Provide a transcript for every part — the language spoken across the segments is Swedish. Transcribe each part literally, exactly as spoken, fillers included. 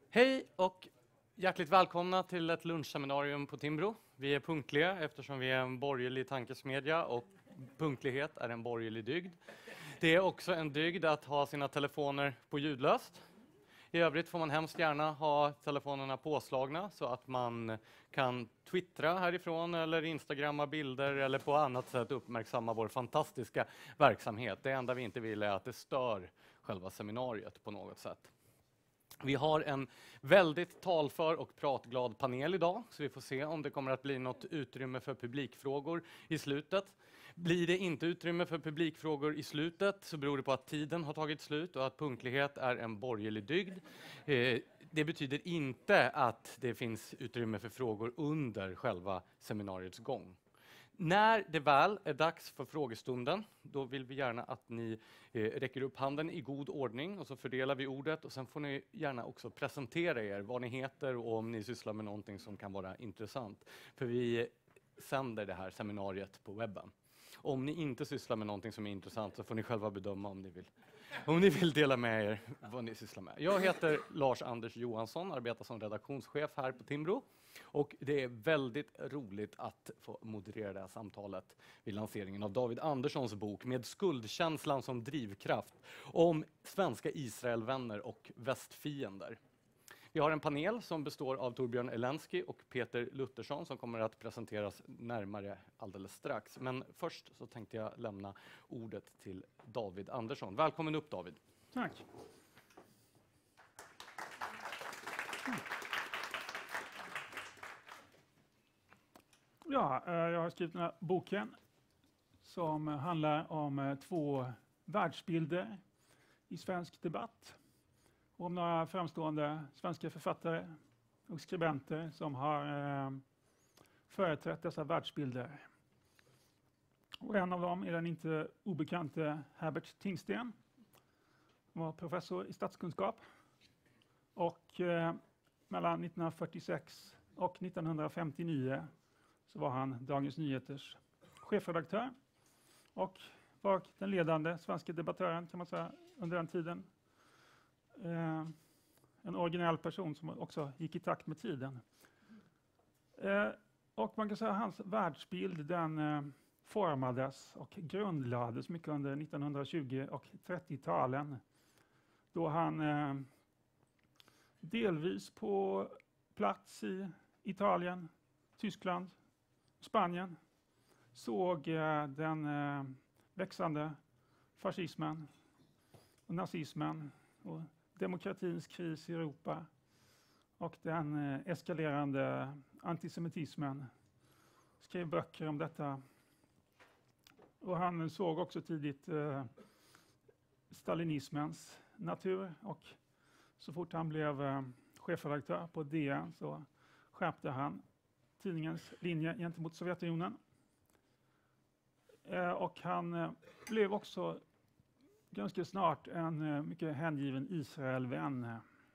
Hej och hjärtligt välkomna till ett lunchseminarium på Timbro. Vi är punktliga eftersom vi är en borgerlig tankesmedja och punktlighet är en borgerlig dygd. Det är också en dygd att ha sina telefoner på ljudlöst. I övrigt får man hemskt gärna ha telefonerna påslagna så att man kan twittra härifrån eller instagramma bilder eller på annat sätt uppmärksamma vår fantastiska verksamhet. Det enda vi inte vill är att det stör själva seminariet på något sätt. Vi har en väldigt talför och pratglad panel idag, så vi får se om det kommer att bli något utrymme för publikfrågor i slutet. Blir det inte utrymme för publikfrågor i slutet så beror det på att tiden har tagit slut och att punktlighet är en borgerlig dygd. Eh, det betyder inte att det finns utrymme för frågor under själva seminariets gång. När det väl är dags för frågestunden, då vill vi gärna att ni eh, räcker upp handen i god ordning och så fördelar vi ordet och sen får ni gärna också presentera er, vad ni heter och om ni sysslar med någonting som kan vara intressant. För vi sänder det här seminariet på webben. Om ni inte sysslar med någonting som är intressant så får ni själva bedöma om ni vill. Om ni vill dela med er vad ni sysslar med. Jag heter Lars Anders Johansson, arbetar som redaktionschef här på Timbro. Och det är väldigt roligt att få moderera det här samtalet vid lanseringen av David Anderssons bok Med skuldkänslan som drivkraft om svenska Israelvänner och västfiender. Vi har en panel som består av Torbjörn Elensky och Peter Luttersson som kommer att presenteras närmare alldeles strax. Men först så tänkte jag lämna ordet till David Andersson. Välkommen upp David. Tack. Ja, jag har skrivit den här boken som handlar om två världsbilder i svensk debatt. Om några framstående svenska författare och skribenter som har eh, företrätt dessa världsbilder. Och en av dem är den inte obekante Herbert Tingsten. Han var professor i statskunskap. Och eh, mellan nittonhundrafyrtiosex och nittonhundrafemtionio så var han Dagens Nyheters chefredaktör. Och var den ledande svenska debattören kan man säga under den tiden. Eh, en originell person som också gick i takt med tiden. Eh, och man kan säga att hans världsbild den eh, formades och grundlades mycket under nittonhundratjugo- och trettio-talen. Då han eh, delvis på plats i Italien, Tyskland, Spanien såg eh, den eh, växande fascismen och nazismen och demokratins kris i Europa och den eh, eskalerande antisemitismen. Skrev böcker om detta. Och han såg också tidigt eh, stalinismens natur och så fort han blev eh, chefredaktör på D N så skärpte han tidningens linje gentemot Sovjetunionen. Eh, och han eh, blev också ganska snart en uh, mycket hängiven Israelvän.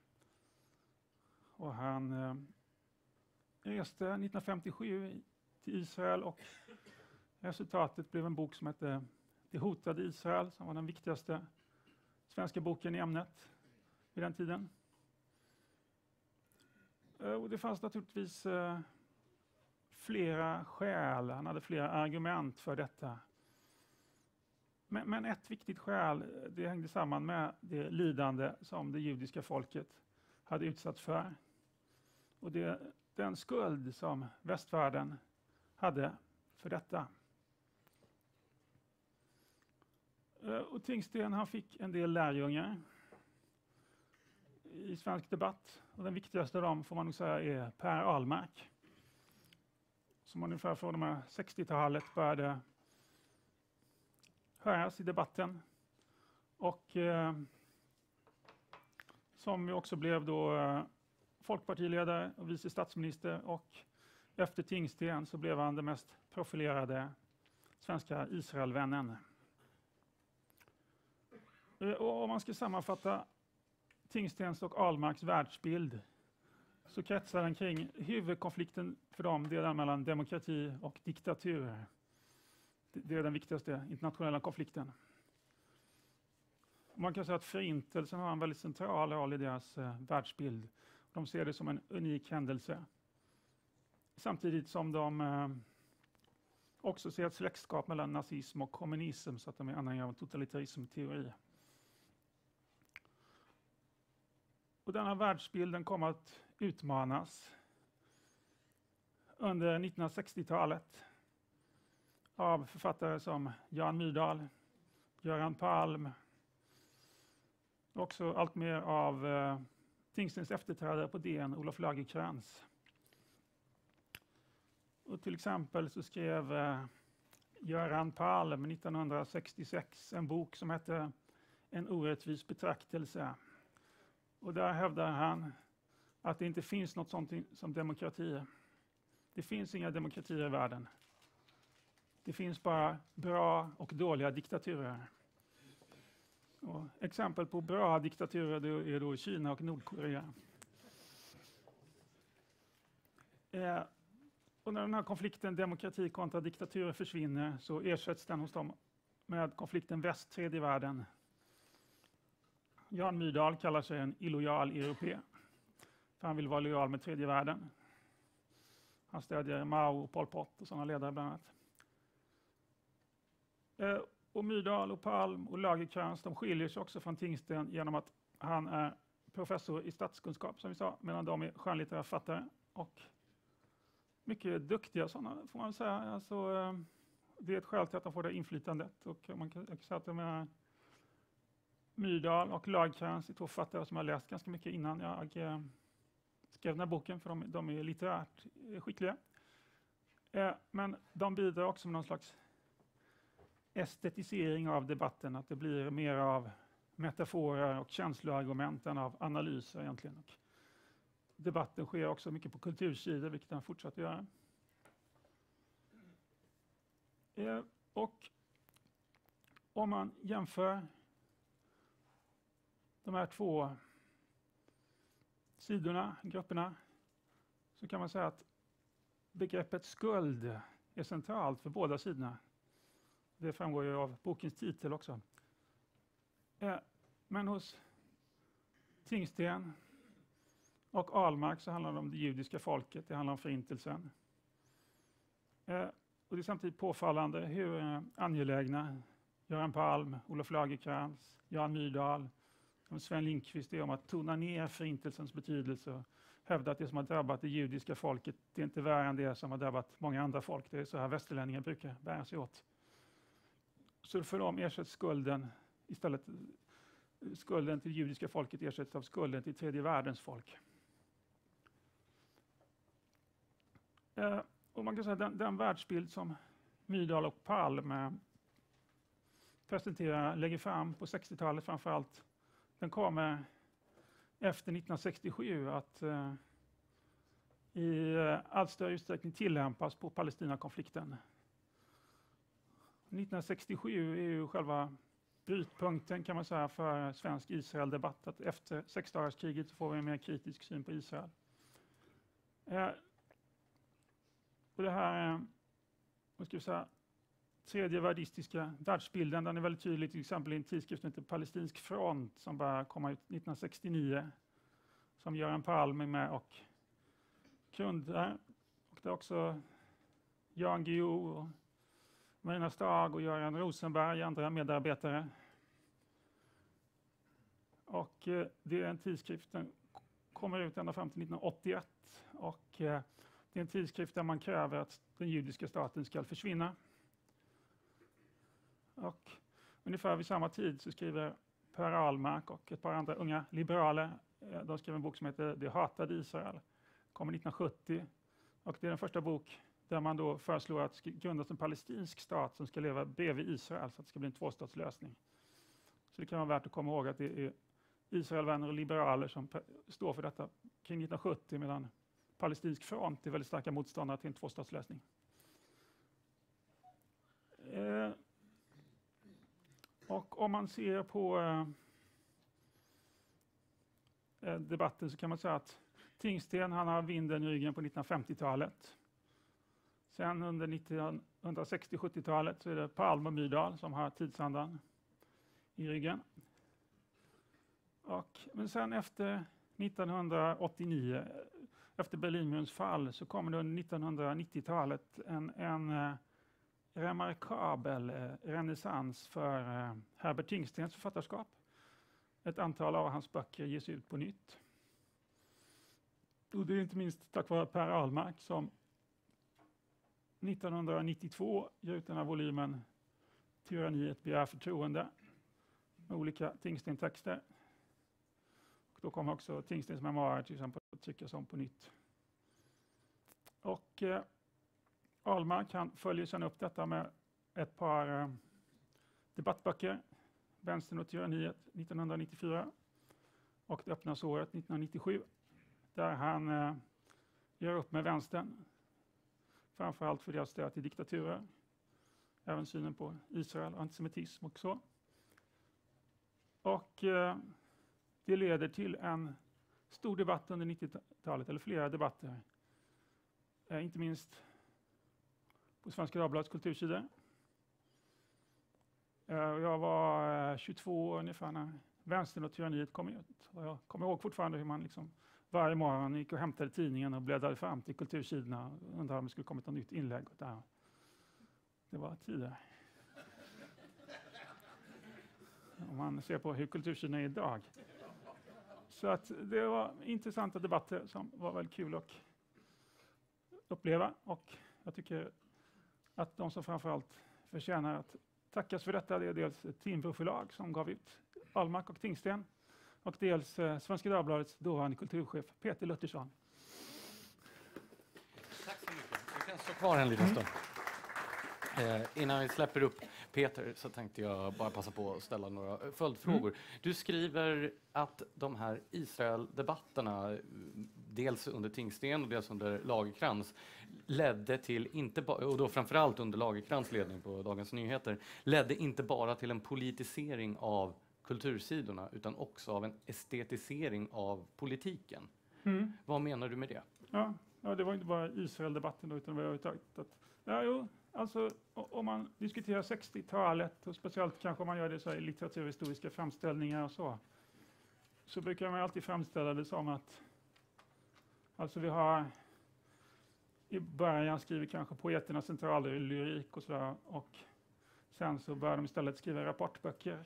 Och han uh, reste nittonhundrafemtiosju till Israel och resultatet blev en bok som hette Det hotade Israel som var den viktigaste svenska boken i ämnet vid den tiden. Uh, och det fanns naturligtvis uh, flera skäl, han hade flera argument för detta. Men, men ett viktigt skäl, det hängde samman med det lidande som det judiska folket hade utsatts för. Och det, den skuld som västvärlden hade för detta. Och Tingsten han fick en del lärjungar i svensk debatt. Och den viktigaste av dem får man nog säga är Per Ahlmark. Som ungefär från de här sextiotalet började höras i debatten och eh, som ju också blev då eh, folkpartiledare och vice statsminister och efter Tingsten så blev han den mest profilerade svenska Israelvännen. Eh, och om man ska sammanfatta Tingstens och Ahlmarks världsbild så kretsar den kring huvudkonflikten för dem, det är den mellan demokrati och diktatur. Det är den viktigaste internationella konflikten. Man kan säga att förintelsen har en väldigt central roll i deras eh, världsbild. De ser det som en unik händelse. Samtidigt som de eh, också ser ett släktskap mellan nazism och kommunism, så att de är anhängare av en totalitarismteori. Och denna världsbilden kommer att utmanas under nittonhundrasextiotalet av författare som Jan Myrdal, Göran Palm, också allt mer av eh, Tingstens efterträdare på D N, Olof Lagercrantz. Och till exempel så skrev eh, Göran Palm nittonhundrasextiosex en bok som hette En orättvis betraktelse. Och där hävdar han att det inte finns något sånt som demokrati. Det finns inga demokratier i världen. Det finns bara bra och dåliga diktaturer. Och exempel på bra diktaturer är då Kina och Nordkorea. Eh, och när den här konflikten demokrati kontra diktaturer försvinner så ersätts den hos dem med konflikten väst-tredje världen. Jan Myrdal kallar sig en illojal europé. För han vill vara lojal med tredje världen. Han stödjer Mao och Pol Pot och sådana ledare bland annat. Eh, och Myrdal och Palm och Lagercrantz, de skiljer sig också från Tingsten genom att han är professor i statskunskap, som vi sa, medan de är skönlitterära författare och mycket duktiga sådana, får man säga. Alltså, eh, det är ett skäl till att de får det inflytandet. Och man kan, kan säga att de är Myrdal och Lagercrantz är två författare som jag läst ganska mycket innan jag eh, skrev den här boken, för de, de är litterärt skickliga. Eh, men de bidrar också med någon slags estetisering av debatten, att det blir mer av metaforer och känsloargument än av analyser egentligen. Och debatten sker också mycket på kultursidor, vilket den fortsatt göra. Eh, och om man jämför de här två sidorna, grupperna, så kan man säga att begreppet skuld är centralt för båda sidorna. Det framgår ju av bokens titel också. Eh, men hos Tingsten och Ahlmark så handlar det om det judiska folket, det handlar om förintelsen. Eh, och det är samtidigt påfallande hur eh, angelägna Göran Palm, Olof Lagercrantz, Jan Myrdal och Sven Lindqvist är om att tona ner förintelsens betydelse och hävda att det som har drabbat det judiska folket, det är inte värre än det som har drabbat många andra folk. Det är så här västerlänningar brukar bära sig åt. Så för dem ersätts skulden, istället skulden till judiska folket ersätts av skulden till tredje världens folk. Eh, och man kan säga att den, den världsbild som Myrdal och Palm eh, presenterar, lägger fram på sextiotalet framförallt, den kommer efter nittonhundrasextiosju att eh, i eh, allt större utsträckning tillämpas på Palestinakonflikten. nittonhundrasextiosju är ju själva brytpunkten, kan man säga, för svensk Israel-debatt. Att efter sexdagarskriget så får vi en mer kritisk syn på Israel. Eh, och det här, eh, vad ska vi säga, tredje världistiska världsbilden, den är väldigt tydlig till exempel i en tidskrift som heter Palestinsk front som började komma ut nittonhundrasextionio, som Göran Palm är med och grundar. Och det är också Jan Guillou och Marina Stag och Göran Rosenberg, andra medarbetare. Och eh, det är en tidskrift som kommer ut ända fram till nittonhundraåttioett. Och eh, det är en tidskrift där man kräver att den judiska staten ska försvinna. Och ungefär vid samma tid så skriver Per Ahlmark och ett par andra unga liberaler, eh, de skriver en bok som heter Det hatade Israel. Kommer nittonhundrasjuttio. Och det är den första bok där man då föreslår att det ska grundas en palestinsk stat som ska leva bredvid Israel, så att det ska bli en tvåstatslösning. Så det kan vara värt att komma ihåg att det är Israelvänner och liberaler som står för detta kring nittonhundrasjuttio, medan Palestinsk front är väldigt starka motståndare till en tvåstatslösning. Eh, och om man ser på eh, debatten så kan man säga att Tingsten, han har vinden i ryggen på nittonhundrafemtiotalet. Sen under nittonhundrasextio-sjuttiotalet så är det Palm och Myrdal som har tidsandan i ryggen. Och, men sen efter nittonhundraåttionio, efter Berlinmurens fall, så kommer det under nittonhundranittiotalet en, en eh, remarkabel eh, renässans för eh, Herbert Tingstens författarskap. Ett antal av hans böcker ges ut på nytt. Och det är inte minst tack vare Per Ahlmark som nittonhundranittiotvå ger ut den här volymen Tyranniet begär förtroende med olika Tingsten-texter. Och då kommer också Tingstens memoarer till exempel att tryckas om på nytt. Och eh, Ahlmark han följer sedan upp detta med ett par eh, debattböcker. Vänstern och tyranniet nittonhundranittiofyra och Det öppna såret nittonhundranittiosju. Där han eh, gör upp med vänstern. Framförallt för deras stöd till diktaturer. Även synen på Israel, antisemitism och så. Och eh, det leder till en stor debatt under nittiotalet, eller flera debatter. Eh, inte minst på Svenska Dagbladets kultursidor. Eh, jag var eh, tjugotvå år ungefär när Vänstern och tyranniet kom ut. Och jag kommer ihåg fortfarande hur man liksom varje morgon gick och hämtade tidningen och bläddrade fram till kultursidorna och undrade om det skulle komma ett nytt inlägg. Och där. Det var tider. Om man ser på hur kultursidorna är idag. Så att det var intressanta debatter som var väldigt kul att uppleva. Och jag tycker att de som framförallt förtjänar att tackas för detta, det är dels Timbro förlag som gav ut Ahlmark och Tingsten. Och dels eh, Svenska Dagbladets dåvarande kulturchef Peter Luttersson. Tack så mycket. Vi kan stå kvar en liten stund. Eh, innan vi släpper upp Peter så tänkte jag bara passa på att ställa några följdfrågor. Mm. Du skriver att de här Israel-debatterna, dels under Tingsten och dels under Lagercrantz, ledde till, inte ba- och då framförallt under Lagercrantz ledning på Dagens Nyheter, ledde inte bara till en politisering av kultursidorna utan också av en estetisering av politiken. Mm. Vad menar du med det? Ja, ja det var inte bara Israel-debatten då, utan det var att, att ja, jo, alltså om man diskuterar sextiotalet och speciellt kanske om man gör det så här i litteraturhistoriska framställningar och så, så brukar man alltid framställa det som att alltså vi har i början skriver kanske poeterna centraler i lyrik och sådär, och sen så börjar de istället skriva rapportböcker.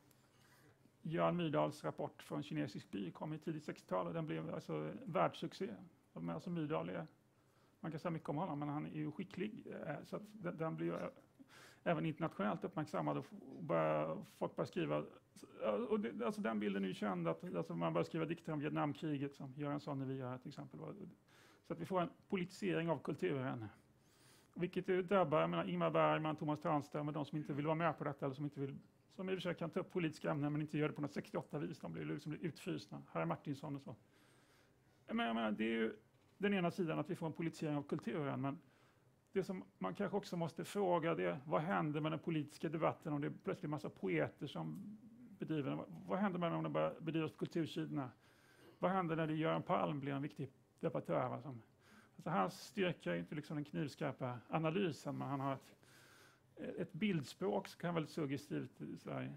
Jan Myrdals rapport från kinesisk by kom i tidigt sextiotal och den blev alltså världssuccé. Alltså Myrdal är, man kan säga mycket om honom, men han är ju skicklig. Så att den, den blir ju även internationellt uppmärksammad och börjar, folk börjar skriva. Och det, alltså den bilden är ju känd, att alltså man börjar skriva dikter om Vietnamkriget som Göran Sonnevi gör till exempel. Så att vi får en politisering av kulturen. Vilket drabbar, jag menar, Ingmar Bergman, Thomas Tranström och de som inte vill vara med på detta eller som inte vill, som i och för sig kan ta upp politiska ämnen men inte gör det på något sextioåtta-vis. De blir liksom utfrysna. Harry Martinsson och så. Men jag menar, det är ju den ena sidan att vi får en politisering av kulturen, men det som man kanske också måste fråga det är, vad händer med den politiska debatten om det är plötsligt en massa poeter som bedriver den? Vad händer med om det bara bedrivs på kultursidorna? Vad händer när det Göran Palm blir en viktig debattör? Alltså, alltså hans styrka är inte liksom den knivskarpa analysen, men han har ett, ett bildspråk som kan vara väldigt suggestivt i Sverige.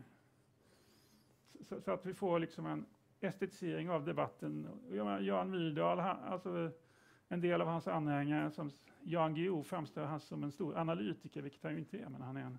Så, så att vi får liksom en estetisering av debatten. Jan Myrdal, han, alltså en del av hans anhängare som Jan Guillou framstår han som en stor analytiker, vilket han ju inte är, men han är en,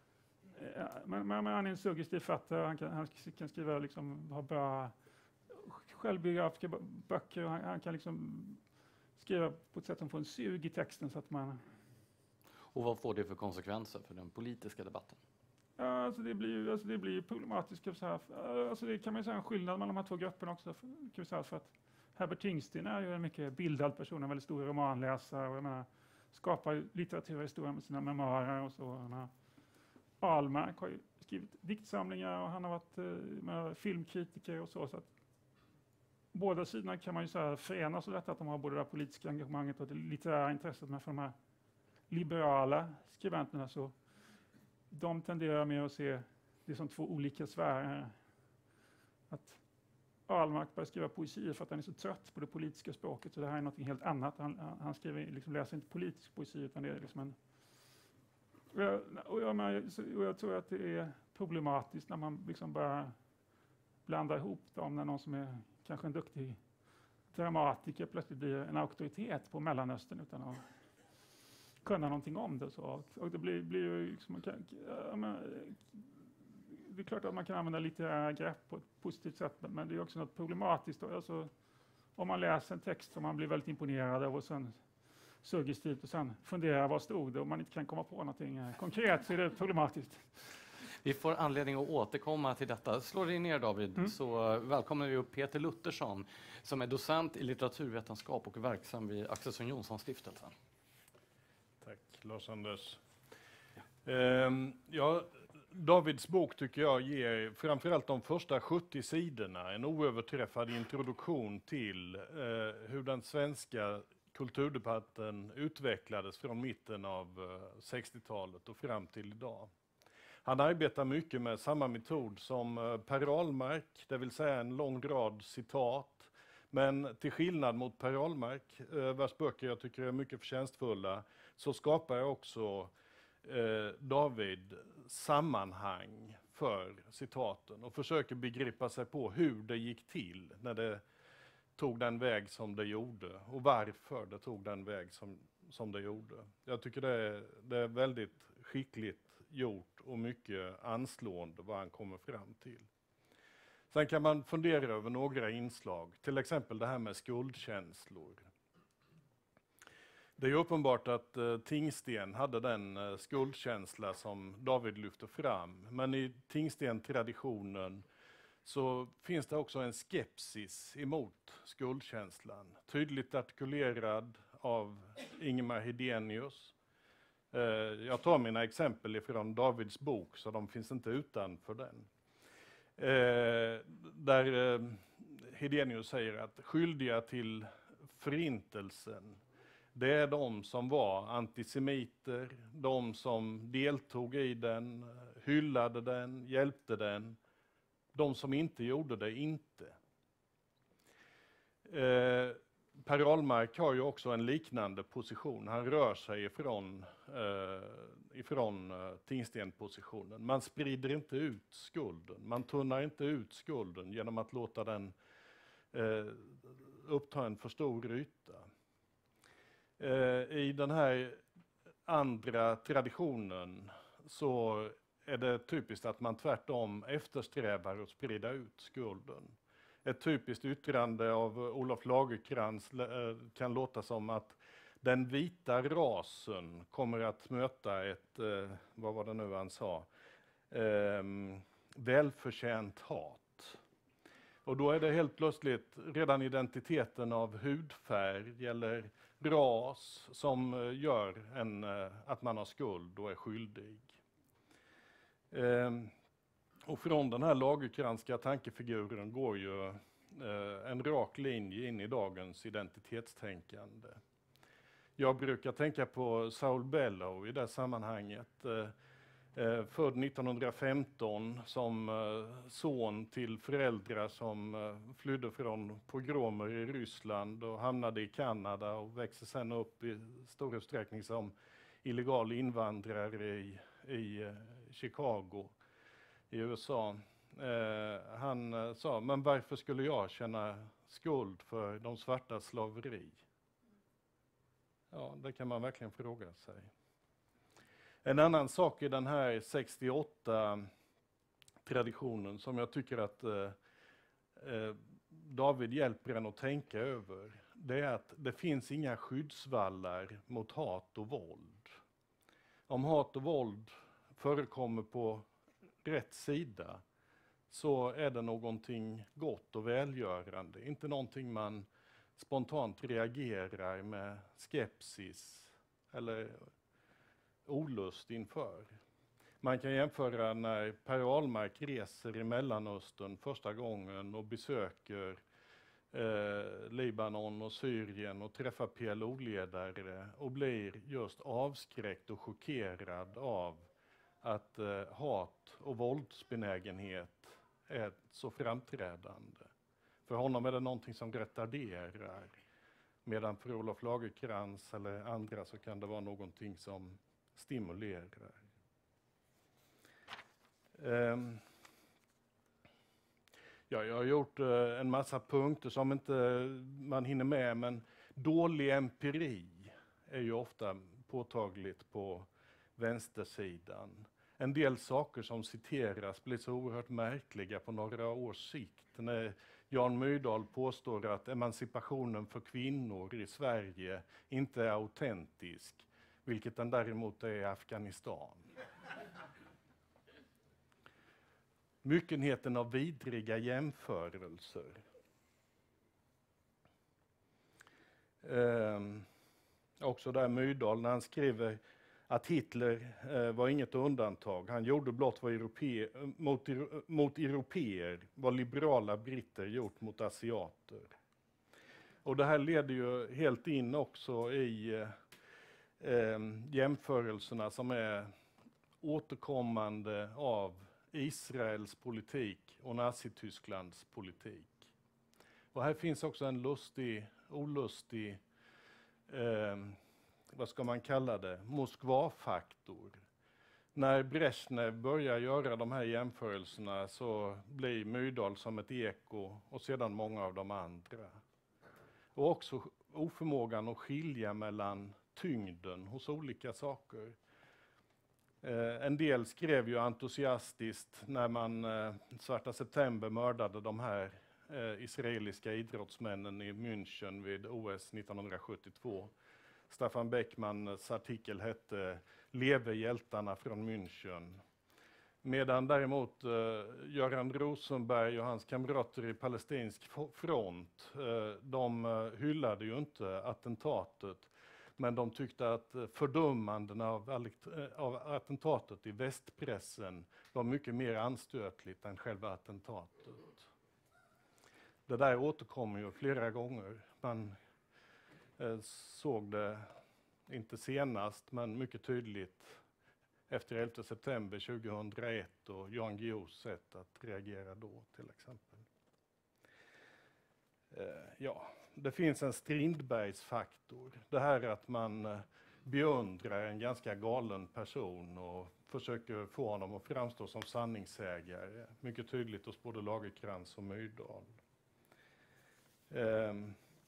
men, men han är en suggestiv författare. Han kan, han kan skriva, liksom, ha bra självbiografiska böcker och han, han kan liksom skriva på ett sätt som får en sug i texten så att man... Och vad får det för konsekvenser för den politiska debatten? Ja, alltså det blir ju alltså det blir problematiskt. Så här. Alltså det kan man ju säga en skillnad mellan de här två grupperna också. Kan vi säga, för att Herbert Tingsten är ju en mycket bildad person, en väldigt stor romanläsare och jag menar, skapar litteraturhistoria med sina memoarer och så. Menar, Ahlmark har ju skrivit diktsamlingar och han har varit med, filmkritiker och så. Så att båda sidorna kan man ju säga förenas av detta, att de har både det politiska engagemanget och det litterära intresset, men för de här liberala skribenterna så de tenderar mer att se det som två olika sfärer. Att Ahlmark börjar skriva poesi för att han är så trött på det politiska språket, så det här är något helt annat. Han, han skriver, liksom, läser inte politisk poesi utan det är liksom en... Och jag, och jag, och jag tror att det är problematiskt när man liksom bara blandar ihop dem, när någon som är kanske en duktig dramatiker plötsligt blir en auktoritet på Mellanöstern utan att kunna någonting om det. Så. Och det blir, blir ju liksom, man kan, ja, men, det är klart att man kan använda lite grepp på ett positivt sätt, men det är också något problematiskt. Alltså, om man läser en text som man blir väldigt imponerad av och sen suggestivt och sen funderar vad stod det och man inte kan komma på någonting konkret, så är det problematiskt. Vi får anledning att återkomma till detta. Slå dig ner, David, mm. så välkomnar vi upp Peter Luttersson som är docent i litteraturvetenskap och verksam vid Axelsson Johnson-stiftelsen. Tack, Lars-Anders. Ja. Ehm, ja, Davids bok tycker jag ger framförallt de första sjuttio sidorna en oöverträffad introduktion till eh, hur den svenska kulturdebatten utvecklades från mitten av eh, sextiotalet och fram till idag. Han arbetar mycket med samma metod som eh, Per Ahlmark, det vill säga en lång rad citat. Men till skillnad mot Per Ahlmark, eh, vars böcker jag tycker är mycket förtjänstfulla, så skapar jag också eh, David sammanhang för citaten och försöker begripa sig på hur det gick till när det tog den väg som det gjorde och varför det tog den väg som, som det gjorde. Jag tycker det är, det är väldigt skickligt gjort och mycket anslående vad han kommer fram till. Sen kan man fundera över några inslag, till exempel det här med skuldkänslor. Det är uppenbart att eh, Tingsten hade den eh, skuldkänsla som David lyfter fram, men i Tingsten-traditionen så finns det också en skepsis emot skuldkänslan, tydligt artikulerad av Ingemar Hedenius. Eh, jag tar mina exempel ifrån Davids bok, så de finns inte utanför den. Eh, där eh, Hedenius säger att skyldiga till förintelsen, det är de som var antisemiter, de som deltog i den, hyllade den, hjälpte den. De som inte gjorde det, inte. Eh, Per Ahlmark har ju också en liknande position. Han rör sig ifrån, eh, ifrån eh, Tingsten-positionen. Man sprider inte ut skulden. Man tunnar inte ut skulden genom att låta den eh, uppta en för stor yta. Eh, I den här andra traditionen så är det typiskt att man tvärtom eftersträvar att sprida ut skulden. Ett typiskt yttrande av Olof Lagercrantz kan låta som att den vita rasen kommer att möta ett, vad var det nu han sa, eh, välförtjänt hat. Och då är det helt plötsligt redan identiteten av hudfärg eller ras som gör en, att man har skuld och är skyldig. Eh, och från den här Lagercrantska tankefiguren går ju eh, en rak linje in i dagens identitetstänkande. Jag brukar tänka på Saul Bellow i det sammanhanget. Eh, eh, född nittonhundrafemton som eh, son till föräldrar som eh, flydde från pogromer i Ryssland och hamnade i Kanada och växte sedan upp i stor utsträckning som illegal invandrare i, i eh, Chicago i U S A. Eh, han eh, sa, men varför skulle jag känna skuld för de svarta slaveri? Ja, det kan man verkligen fråga sig. En annan sak i den här sextioåtta-traditionen som jag tycker att eh, eh, David hjälper en att tänka över, det är att det finns inga skyddsvallar mot hat och våld. Om hat och våld förekommer på rätt sida så är det någonting gott och välgörande, inte någonting man spontant reagerar med skepsis eller olust inför. Man kan jämföra när Per Ahlmark reser i Mellanöstern första gången och besöker eh, Libanon och Syrien och träffar P L O-ledare och blir just avskräckt och chockerad av att eh, hat och våldsbenägenhet är så framträdande. För honom är det någonting som retarderar, medan för Olof Lagercrantz eller andra så kan det vara någonting som stimulerar. Um, Ja, jag har gjort eh, en massa punkter som inte man hinner med, men dålig empiri är ju ofta påtagligt på vänstersidan. En del saker som citeras blir så oerhört märkliga på några års sikt. När Jan Myrdal påstår att emancipationen för kvinnor i Sverige inte är autentisk, vilket den däremot är i Afghanistan. Myckenheten av vidriga jämförelser. Eh, också där Myrdal, när han skriver att Hitler eh, var inget undantag. Han gjorde blott vad europe, mot, mot europeer, vad liberala britter gjort mot asiater. Och det här leder ju helt in också i eh, jämförelserna som är återkommande av Israels politik och Nazitysklands politik. Och här finns också en lustig, olustig, eh, vad ska man kalla det, Moskva-faktor. När Brezhnev börjar göra de här jämförelserna så blir Myrdal som ett eko och sedan många av de andra. Och också oförmågan att skilja mellan tyngden hos olika saker. Eh, en del skrev ju entusiastiskt när man eh, Svarta september mördade de här eh, israeliska idrottsmännen i München vid O S nittonhundrasjuttiotvå. Staffan Beckmans artikel hette "Leve hjältarna från München". Medan däremot eh, Göran Rosenberg och hans kamrater i palestinsk front, eh, de hyllade ju inte attentatet. Men de tyckte att fördömanden av, av attentatet i västpressen var mycket mer anstötligt än själva attentatet. Det där återkommer ju flera gånger. Man eh, såg det inte senast, men mycket tydligt efter elfte september tjugohundraett och Jan Guillous sätt att reagera då till exempel. Eh, ja. Det finns en Strindbergsfaktor. Det här att man beundrar en ganska galen person och försöker få honom att framstå som sanningssägare. Mycket tydligt hos både Lagercrantz och Myrdal. Eh,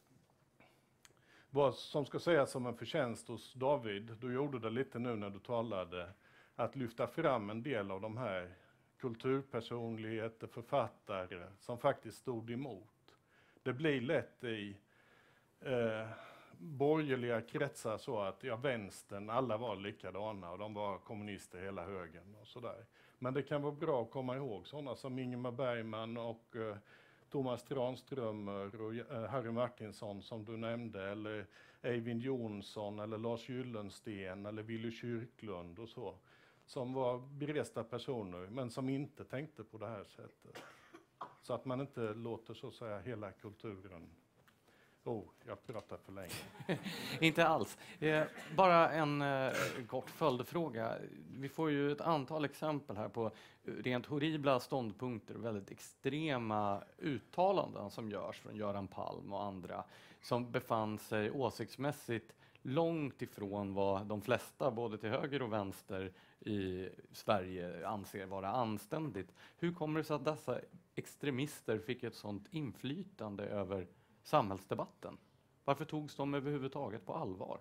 vad som ska sägas som en förtjänst hos David, du gjorde det lite nu när du talade, att lyfta fram en del av de här kulturpersonligheter, författare som faktiskt stod emot. Det blir lätt i eh, borgerliga kretsar så att ja, vänstern, alla var likadana och de var kommunister hela högen och sådär. Men det kan vara bra att komma ihåg sådana som Ingmar Bergman och eh, Thomas Tranströmer och eh, Harry Martinsson som du nämnde, eller Eivind Jonsson eller Lars Gyllensten eller Willy Kyrklund och så. Som var beresta personer men som inte tänkte på det här sättet. Så att man inte låter så att säga hela kulturen. Oh, jag pratar för länge. Inte alls. Eh, bara en eh, kort följdfråga. Vi får ju ett antal exempel här på rent horribla ståndpunkter och väldigt extrema uttalanden som görs från Göran Palm och andra som befann sig åsiktsmässigt långt ifrån vad de flesta, både till höger och vänster i Sverige, anser vara anständigt. Hur kommer det sig att dessa extremister fick ett sådant inflytande över samhällsdebatten? Varför togs de överhuvudtaget på allvar?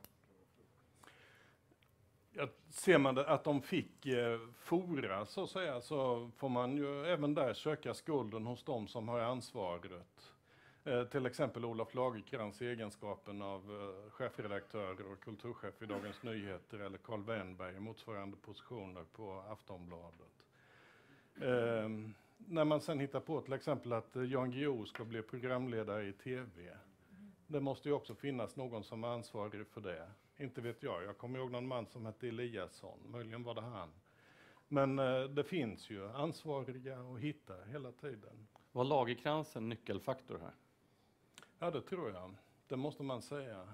Ja, ser man det, att de fick eh, fora så att säga, så får man ju även där söka skulden hos de som har ansvaret. Eh, till exempel Olof Lagercrantz i egenskapen av eh, chefredaktör och kulturchef i Dagens Nyheter, eller Carl Wennberg i motsvarande positioner på Aftonbladet. Eh, när man sen hittar på till exempel att Jan Guillou ska bli programledare i tv. Det måste ju också finnas någon som är ansvarig för det. Inte vet jag. Jag kommer ihåg någon man som hette Eliasson. Möjligen var det han. Men eh, det finns ju ansvariga att hitta hela tiden. Var Lagercrantz en nyckelfaktor här? Ja, det tror jag. Det måste man säga.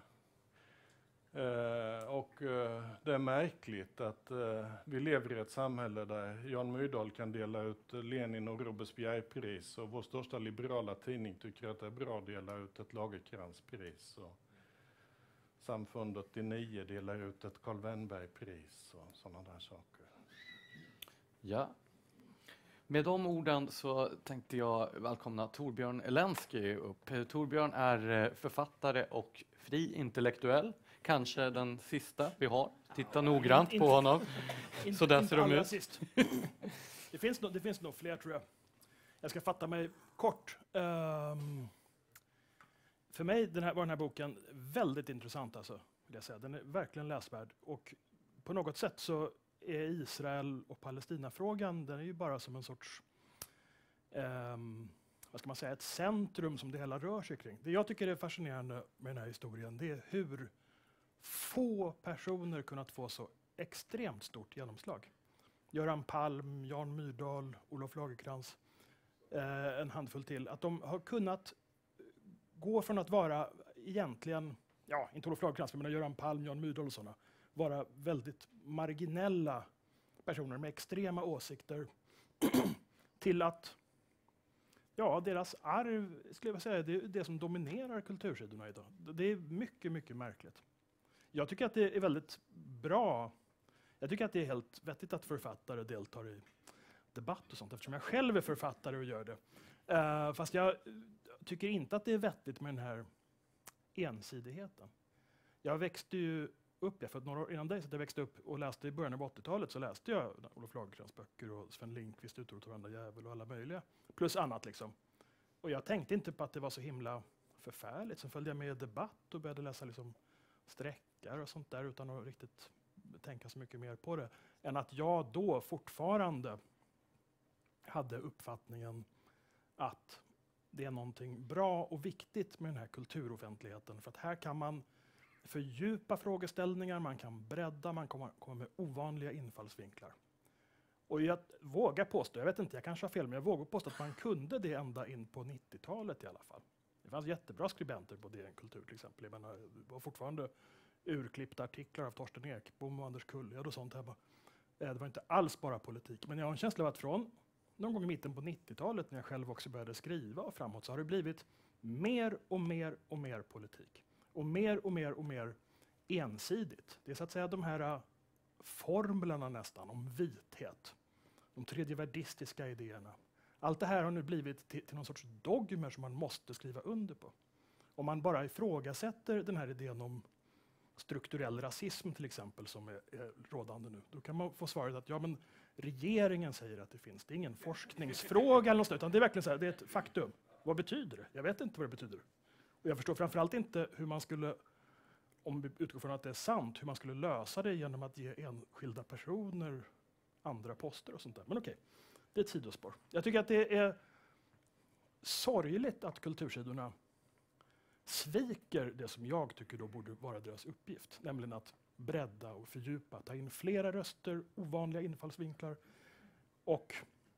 Eh, och eh, det är märkligt att eh, vi lever i ett samhälle där Jan Myrdal kan dela ut Lenin och Robespierre-pris och vår största liberala tidning tycker att det är bra att dela ut ett Lagercrantz-pris. Och Samfundet i nio delar ut ett Carl Wennberg-pris och sådana där saker. Ja. Med de orden så tänkte jag välkomna Torbjörn Elensky upp. Torbjörn är författare och fri intellektuell. Kanske den sista vi har. Titta noggrant på honom. Så där ser de ut. Det finns, no, det finns nog fler, tror jag. Jag ska fatta mig kort. Um, för mig den här, var den här boken väldigt intressant. Alltså, vill jag säga. Den är verkligen läsvärd. Och på något sätt så är Israel och Palestinafrågan, den är ju bara som en sorts, um, vad ska man säga, ett centrum som det hela rör sig kring. Det jag tycker är fascinerande med den här historien, det är hur få personer kunnat få så extremt stort genomslag. Göran Palm, Jan Myrdal, Olof Lagercrantz, eh, en handfull till. Att de har kunnat gå från att vara egentligen, ja, inte Olof Lagercrantz, men Göran Palm, Jan Myrdal och sådana, vara väldigt marginella personer med extrema åsikter till att, ja, deras arv, skulle jag säga, det är det som dominerar kultursidorna idag. Det är mycket, mycket märkligt. Jag tycker att det är väldigt bra. Jag tycker att det är helt vettigt att författare deltar i debatt och sånt, eftersom jag själv är författare och gör det. Uh, fast jag tycker inte att det är vettigt med den här ensidigheten. Jag växte ju upp, jag för några år innan dig, så jag växte upp och läste i början av åttiotalet, så läste jag Olof Lagercrantz böcker och Sven Lindqvist, Ut och varenda jävel och alla möjliga. Plus annat liksom. Och jag tänkte inte på att det var så himla förfärligt. Sen följde jag med i debatt och började läsa liksom sträckar och sånt där utan att riktigt tänka så mycket mer på det. Än att jag då fortfarande hade uppfattningen att det är någonting bra och viktigt med den här kulturoffentligheten. För att här kan man fördjupa frågeställningar, man kan bredda, man kommer, kommer med ovanliga infallsvinklar. Och jag vågar påstå, jag vet inte, jag kanske har fel, men jag vågar påstå att man kunde det ända in på nittiotalet i alla fall. Det fanns jättebra skribenter på D N Kultur till exempel. Jag menar, det var fortfarande urklippta artiklar av Torsten Ekbom och Anders Kulled och sånt här. Det var inte alls bara politik, men jag har en känsla av att från någon gång i mitten på nittiotalet när jag själv också började skriva och framåt så har det blivit mer och mer och mer politik. Och mer och mer och mer ensidigt. Det är så att säga de här formlerna nästan om vithet. De tredjevärdistiska idéerna. Allt det här har nu blivit till, till någon sorts dogmer som man måste skriva under på. Om man bara ifrågasätter den här idén om strukturell rasism till exempel som är, är rådande nu, då kan man få svaret att ja, men regeringen säger att det finns. Det är ingen forskningsfråga eller något sånt, utan det är verkligen så här, det är ett faktum. Vad betyder det? Jag vet inte vad det betyder. Och jag förstår framförallt inte hur man skulle, om vi utgår från att det är sant, hur man skulle lösa det genom att ge enskilda personer andra poster och sånt där. Men okej, det är ett sidospår. Jag tycker att det är sorgligt att kultursidorna sviker det som jag tycker då borde vara deras uppgift, nämligen att bredda och fördjupa, ta in flera röster, ovanliga infallsvinklar. Och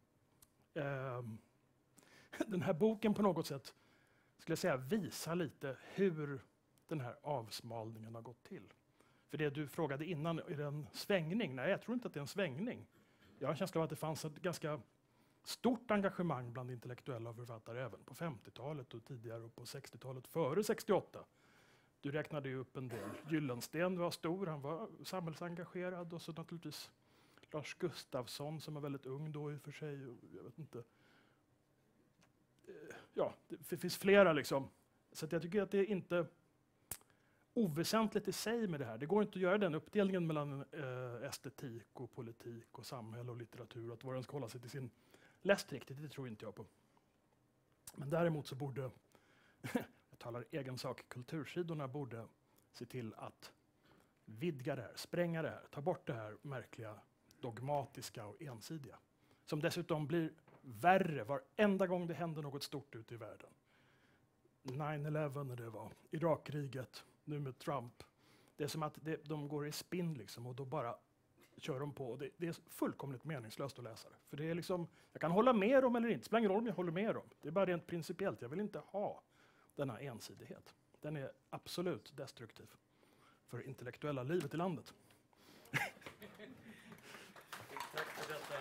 eh, den här boken på något sätt, skulle jag säga, visar lite hur den här avsmalningen har gått till. För det du frågade innan, är det en svängning? Nej, jag tror inte att det är en svängning. Jag har en känsla av att det fanns ett ganska stort engagemang bland intellektuella och författare även på femtiotalet och tidigare och på sextiotalet före sextioåtta. Du räknade ju upp en del. Gyllensten var stor, han var samhällsengagerad och så naturligtvis Lars Gustafsson som var väldigt ung då i och för sig. Jag vet inte. Ja, det finns flera liksom. Så att jag tycker att det är inte oväsentligt i sig med det här. Det går inte att göra den uppdelningen mellan eh, estetik och politik och samhälle och litteratur. Att var den ska hålla sig till sin läst riktigt, det tror inte jag på. Men däremot så borde, jag talar egen sak, kultursidorna borde se till att vidga det här, spränga det här, ta bort det här märkliga, dogmatiska och ensidiga. Som dessutom blir värre varenda gång det händer något stort ute i världen. nine eleven när det var, Irakkriget, nu med Trump. Det är som att det, de går i spinn liksom och då bara kör de på. Det, det är fullkomligt meningslöst att läsa det. För det är liksom, jag kan hålla med dem eller inte, det spelar ingen roll om jag håller med dem. Det är bara rent principiellt, jag vill inte ha denna ensidighet. Den är absolut destruktiv för det intellektuella livet i landet. Tack för detta.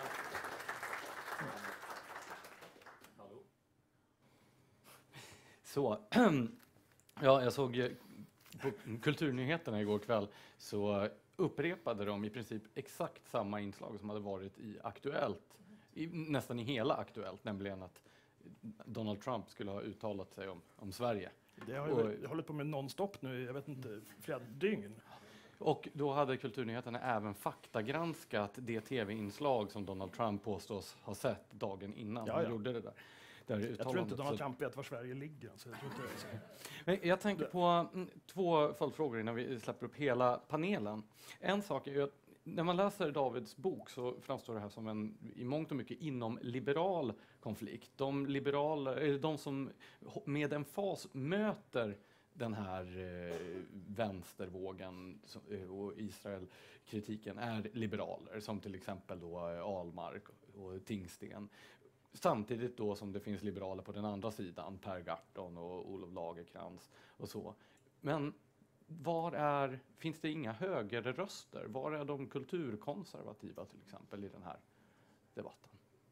Så, ja, jag såg på Kulturnyheterna igår kväll så upprepade de i princip exakt samma inslag som hade varit i Aktuellt i, nästan i hela Aktuellt, nämligen att Donald Trump skulle ha uttalat sig om, om Sverige. Det har jag, jag hållit på med nonstop nu, jag vet inte, flera dygn. Och då hade Kulturnyheterna även faktagranskat det tv-inslag som Donald Trump påstås ha sett dagen innan Ja, han ja. gjorde det där. där Jag tror inte Donald så. Trump vet var Sverige ligger. Alltså, jag, tror inte det är så. Men jag tänker på mm, två följdfrågor innan vi släpper upp hela panelen. En sak är ju att när man läser Davids bok så framstår det här som en i mångt och mycket inom liberal konflikt. De, liberala, de som med en fas möter den här eh, vänstervågen som, eh, och Israel-kritiken är liberaler, som till exempel då eh, Ahlmark och, och Tingsten. Samtidigt då som det finns liberaler på den andra sidan, Per Gahrton och Olof Lagercrantz och så. Men var är, finns det inga högerröster? Var är de kulturkonservativa till exempel i den här debatten?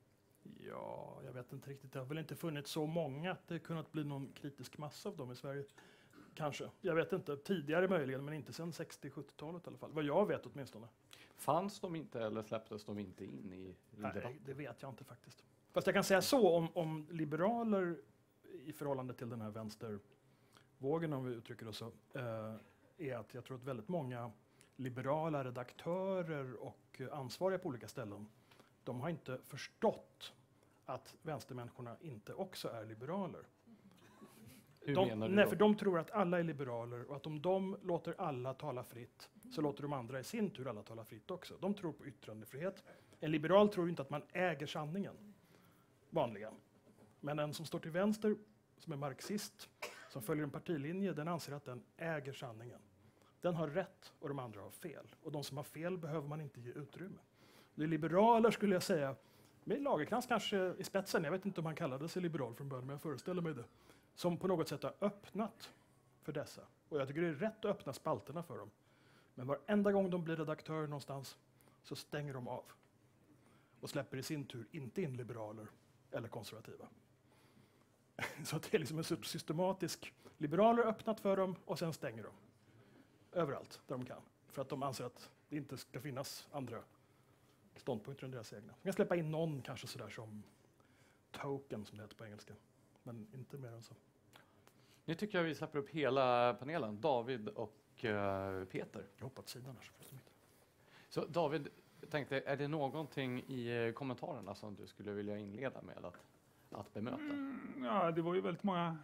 Ja, jag vet inte riktigt. Det har väl inte funnits så många att det kunnat bli någon kritisk massa av dem i Sverige. Kanske. Jag vet inte. Tidigare möjligen, men inte sedan sextio-sjuttiotalet i alla fall. Vad jag vet åtminstone. Fanns de inte eller släpptes de inte in i, i Nej, debatten? det vet jag inte faktiskt. Fast jag kan säga så om, om liberaler i förhållande till den här vänstervågen, om vi uttrycker det så, eh, är att jag tror att väldigt många liberala redaktörer och ansvariga på olika ställen, de har inte förstått att vänstermänniskorna inte också är liberaler. Hur De, menar du nej, då? för de tror att alla är liberaler och att om de låter alla tala fritt så låter de andra i sin tur alla tala fritt också. De tror på yttrandefrihet. En liberal tror inte att man äger sanningen, vanligen. Men en som står till vänster, som är marxist, som följer en partilinje, den anser att den äger sanningen. Den har rätt och de andra har fel. Och de som har fel behöver man inte ge utrymme. Det är liberaler, skulle jag säga, med Lagercrantz kanske i spetsen, jag vet inte om han kallade sig liberal från början, men jag föreställer mig det, som på något sätt har öppnat för dessa. Och jag tycker det är rätt att öppna spalterna för dem. Men varenda gång de blir redaktörer någonstans så stänger de av. Och släpper i sin tur inte in liberaler eller konservativa. Så det är liksom en systematisk, liberaler öppnat för dem och sen stänger de. Överallt där de kan. För att de anser att det inte ska finnas andra ståndpunkter än deras egna. De kan släppa in någon kanske sådär som token som det heter på engelska. Men inte mer än så. Nu tycker jag vi släpper upp hela panelen, David och uh, Peter. Jag hoppar åt sidan här så förstår inte. Så David, jag tänkte, är det någonting i kommentarerna som du skulle vilja inleda med att, att bemöta? Mm, ja, det var ju väldigt många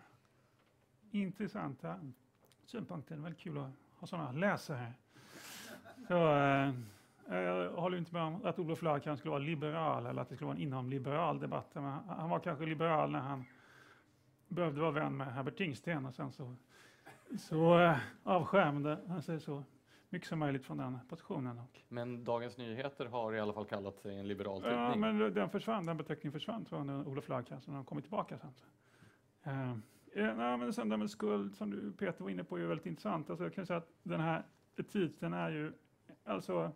intressanta synpunkter. Det är väldigt kul att ha sådana läsare. Så, eh, jag håller inte med om att Olof Lagercrantz skulle vara liberal eller att det skulle vara en inomliberal debatt. Men han, han var kanske liberal när han behövde vara vän med Herbert Tingsten och sen så, så eh, avskärmade han sig så mycket som möjligt från den positionen. Och, Men Dagens Nyheter har i alla fall kallat sig en liberal tidning. ja, men den försvann, den beteckningen försvann från Olof Lagercrantz när han kom tillbaka sen. Uh, ja, men sen det med skuld som du Peter var inne på är väldigt intressant. Alltså jag kan säga att den här titeln är ju, alltså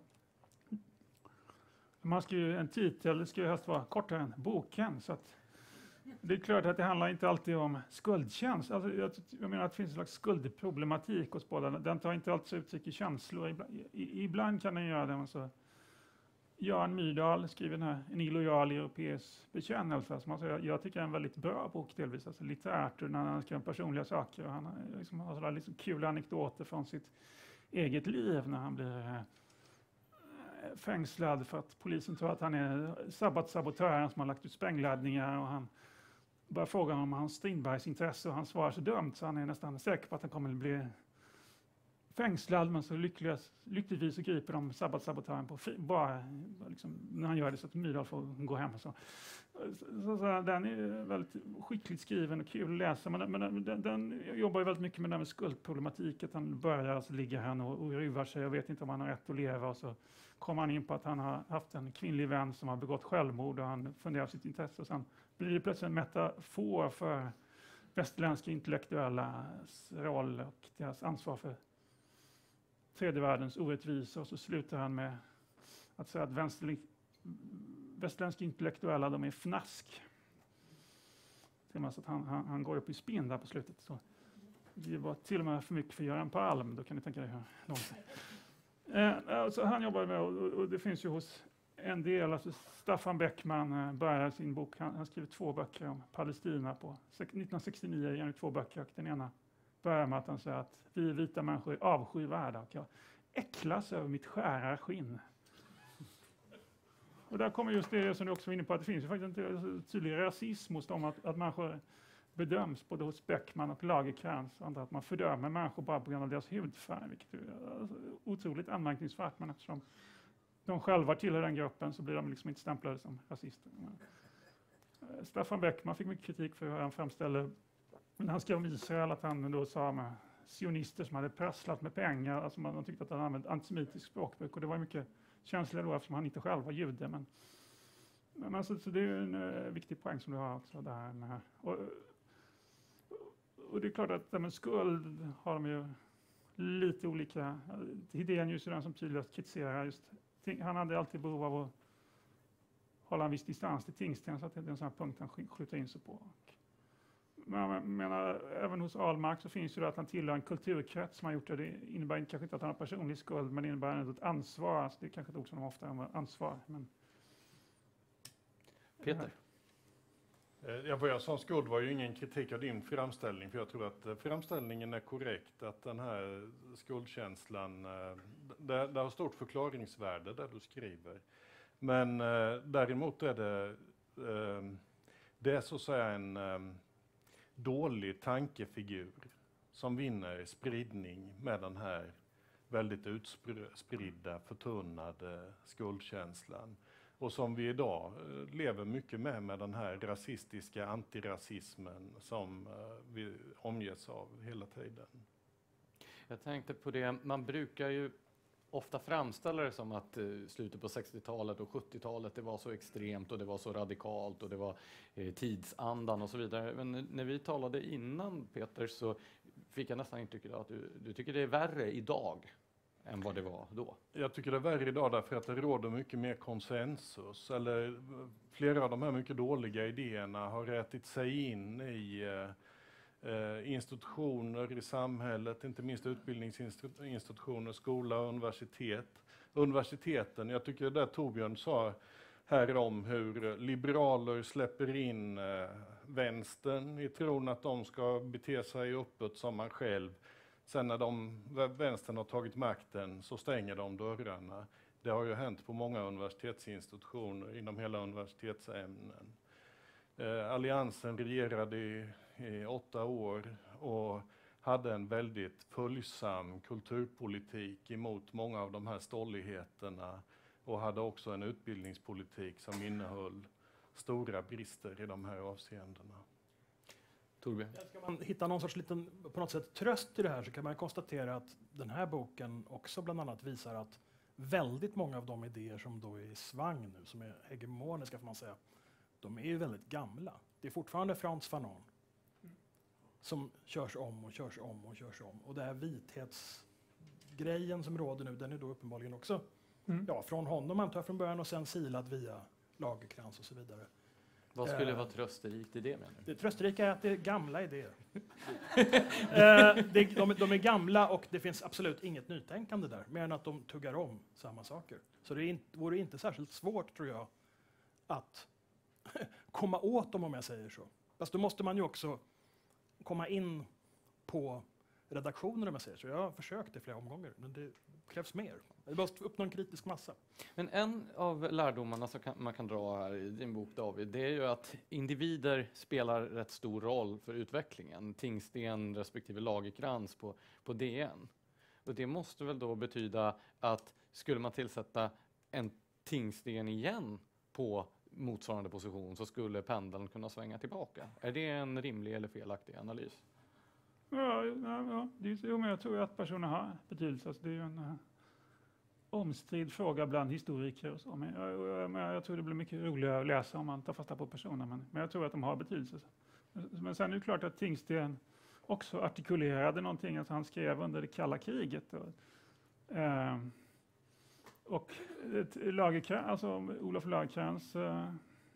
man ska ju, en titel ska ju helst vara kortare än boken, så att det är klart att det handlar inte alltid om skuldkänsla. Alltså jag, jag menar att det finns en slags skuldproblematik hos båda. Den tar inte alltid uttryck i känslor. Ibland, i, ibland kan den göra det. Så Jan Myrdal skriver den här En illojal europeisk bekännelse. Som alltså jag, jag tycker är en väldigt bra bok delvis. Alltså litterärt, när han skriver personliga saker. Och han liksom har sådana liksom kul anekdoter från sitt eget liv när han blir eh, fängslad för att polisen tror att han är sabbatssabotören som har lagt ut sprängladdningar, och han börjar fråga om hans Strindbergs intresse och han svarar så dumt så han är nästan säker på att han kommer att bli fängslad, men så lyckligast, lyckligtvis så griper de sabbatssabotören på fri, bara liksom, när han gör det så att Myrdal får gå hem och så. Så, så, så den är väldigt skickligt skriven och kul att läsa, men, men den, den jobbar ju väldigt mycket med det med skuldproblematik, att han börjar alltså ligga här och, och ruvar sig och vet inte om han har rätt att leva, och så kommer han in på att han har haft en kvinnlig vän som har begått självmord och han funderar på sitt intresse, och sen blir det plötsligt en metafor för västerländska intellektuellas roll och deras ansvar för tredje världens orättvisor, och så slutar han med att säga att vänster, västerländska intellektuella, de är fnask. Så att han, han, han går upp i spinn där på slutet. Så det var till och med för mycket för Göran Palm, då kan ni tänka dig hur långt. Eh, alltså han jobbar med, och, och det finns ju hos en del, alltså Staffan Beckman börjar sin bok, han, han skriver två böcker om Palestina på nittonhundrasextionio, ger två böcker och den ena börjar med att han säger att vi vita människor är avskyvärda och jag äcklas över mitt skära skinn. Och där kommer just det som du också var inne på, att det finns ju faktiskt en tydlig rasism hos dem, att, att människor bedöms både hos Beckman och Lagercrantz, och andra, att man fördömer människor bara på grund av deras hudfärg, vilket är alltså, otroligt anmärkningsvärt, men eftersom de själva tillhör den gruppen så blir de liksom inte stämplade som rasister. Men, eh, Staffan Beckman fick mycket kritik för hur han framställde, när han skrev om Israel, att han då sa med sionister som hade prasslat med pengar, alltså man, man tyckte att han använde antisemitisk språkbruk, och det var mycket känsligt då eftersom han inte själv var jude. Men, men alltså, så det är en uh, viktig poäng som du har också där med. Och, och det är klart att med skuld har de ju lite olika. Hedenius är den som tydligast kritiserar just. Han hade alltid behov av att hålla en viss distans till Tingsten, så att det är en sån här punkt han skjuter in sig på. Men jag menar, även hos Ahlmark så finns ju det att han tillhör en kulturkrets som har gjort det. Det innebär kanske inte att han har personlig skuld, men det innebär ändå ett ansvar. Alltså det är kanske ett ord som de ofta använder, ansvar. Men Peter? Ja, vad jag sa om skuld var ju ingen kritik av din framställning, för jag tror att framställningen är korrekt, att den här skuldkänslan, det, det har stort förklaringsvärde där du skriver. Men däremot är det, det är så att säga en dålig tankefigur som vinner spridning med den här väldigt utspridda, förtunnade skuldkänslan. Och som vi idag lever mycket med, med den här rasistiska antirasismen som vi omges av hela tiden. Jag tänkte på det, man brukar ju ofta framställa det som att eh, slutet på sextiotalet och sjuttiotalet det var så extremt och det var så radikalt och det var eh, tidsandan och så vidare. Men när vi talade innan, Peter, så fick jag nästan intrycket att du, du tycker det är värre idag än vad det var då. Jag tycker det är värre idag därför att det råder mycket mer konsensus. Eller flera av de här mycket dåliga idéerna har rätit sig in i eh, institutioner i samhället, inte minst utbildningsinstitutioner, skola och universitet. Universiteten, jag tycker det Torbjörn sa här om hur liberaler släpper in eh, vänstern i tron att de ska bete sig öppet som man själv. Sen när de, vänstern har tagit makten så stänger de dörrarna. Det har ju hänt på många universitetsinstitutioner inom hela universitetsämnen. Eh, Alliansen regerade i, i åtta år och hade en väldigt följsam kulturpolitik emot många av de här stolligheterna och hade också en utbildningspolitik som innehöll stora brister i de här avseendena. Torbjörn? Ska man hitta någon sorts liten, på något sätt, tröst i det här så kan man konstatera att den här boken också bland annat visar att väldigt många av de idéer som då är i svang nu, som är hegemoniska får man säga, de är ju väldigt gamla. Det är fortfarande Frantz Fanon som körs om och körs om och körs om. Och det här vithetsgrejen som råder nu, den är då uppenbarligen också mm. ja, från honom antar jag från början och sen silad via Lagercrantz och så vidare. Vad skulle uh, vara trösterikt i det, menar du? Det trösterika är att det är gamla idéer. uh, det, de, de är gamla och det finns absolut inget nytänkande där, mer än att de tuggar om samma saker. Så det är inte, vore inte särskilt svårt, tror jag, att komma åt dem, om jag säger så. Fast då måste man ju också komma in på redaktionen, om jag säger så. Jag har försökt i flera omgångar, men det krävs mer. Det måste uppnå en kritisk massa. Men en av lärdomarna som kan, man kan dra här i din bok, David, det är ju att individer spelar rätt stor roll för utvecklingen. Tingsten respektive Lagercrantz på, på D N. Och det måste väl då betyda att skulle man tillsätta en Tingsten igen på motsvarande position så skulle pendeln kunna svänga tillbaka. Är det en rimlig eller felaktig analys? Ja, ja, ja. Det är, jo, men jag tror att personer har betydelse. Alltså, det är ju en uh, omstridd fråga bland historiker och så. Men jag, jag, men jag tror det blir mycket roligare att läsa om man tar fasta på personer. Men, men jag tror att de har betydelse. Men sen är det klart att Tingsten också artikulerade någonting. Alltså han skrev under det kalla kriget. Och, uh, och Lagercrantz, alltså Olof Lagercrantz, uh,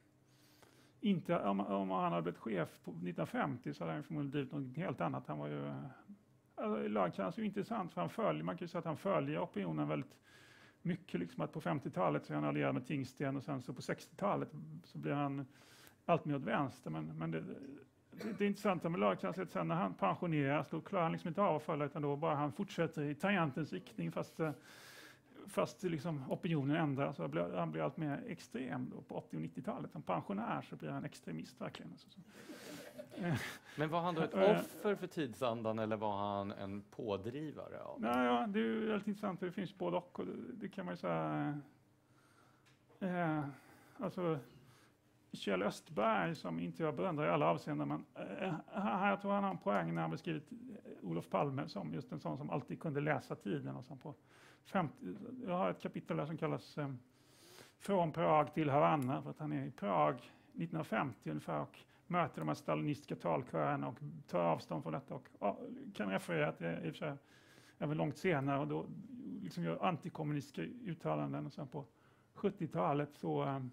inte, om, om han hade blivit chef på nittonhundrafemtio så hade han förmodligen drivit något helt annat. Han var ju, alltså, Lagercrantz är ju intressant för han följer, man kan ju säga att han följer opinionen väldigt mycket liksom att på femtiotalet så är han allierad med Tingsten och sen så på sextiotalet så blir han allt mer åt vänster. Men, men det, det, det är intressant med Lagercrantz att sen när han pensioneras då klarar han liksom inte av att följa utan då bara han fortsätter i tangentens riktning fast, fast liksom opinionen ändras. Så blir, han blir allt mer extrem då på åttio- och nittiotalet. Som pensionär så blir han extremist verkligen. Så, så. Men var han då ett offer för tidsandan eller var han en pådrivare? Av Nej, ja, det är ju väldigt intressant för det finns både och. och det, det kan man ju säga. Eh, alltså Kjell Östberg som inte jag berömmer i alla avseenden men eh, här tror jag han har en poäng när han beskrivit Olof Palme som just en sån som alltid kunde läsa tiden. Och sen på femtio, jag har ett kapitel där som kallas eh, Från Prag till Havanna för att han är i Prag nittonhundrafemtio ungefär och möter de här stalinistiska talkörerna och tar avstånd från detta och ja, kan referera till det i och för sig även långt senare och då liksom gör antikommunistiska uttalanden och sen på sjuttiotalet så um,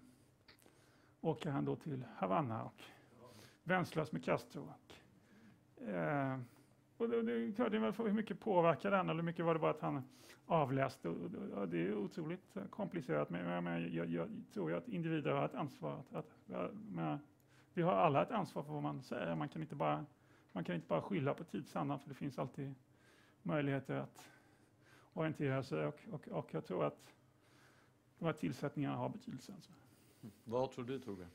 åker han då till Havanna och vänslas med Castro. Och, eh, och det, det, det är väl för hur mycket påverkar den eller hur mycket var det bara att han avläste och, och, och det är otroligt komplicerat men, men jag, jag tror ju att individer har ett ansvar att, att med, vi har alla ett ansvar för vad man säger. Man kan inte bara, man kan inte bara skylla på tidsandan för det finns alltid möjligheter att orientera sig och, och, och jag tror att de här tillsättningarna har betydelse. Alltså. Mm. Vad tror du, Torbjörn?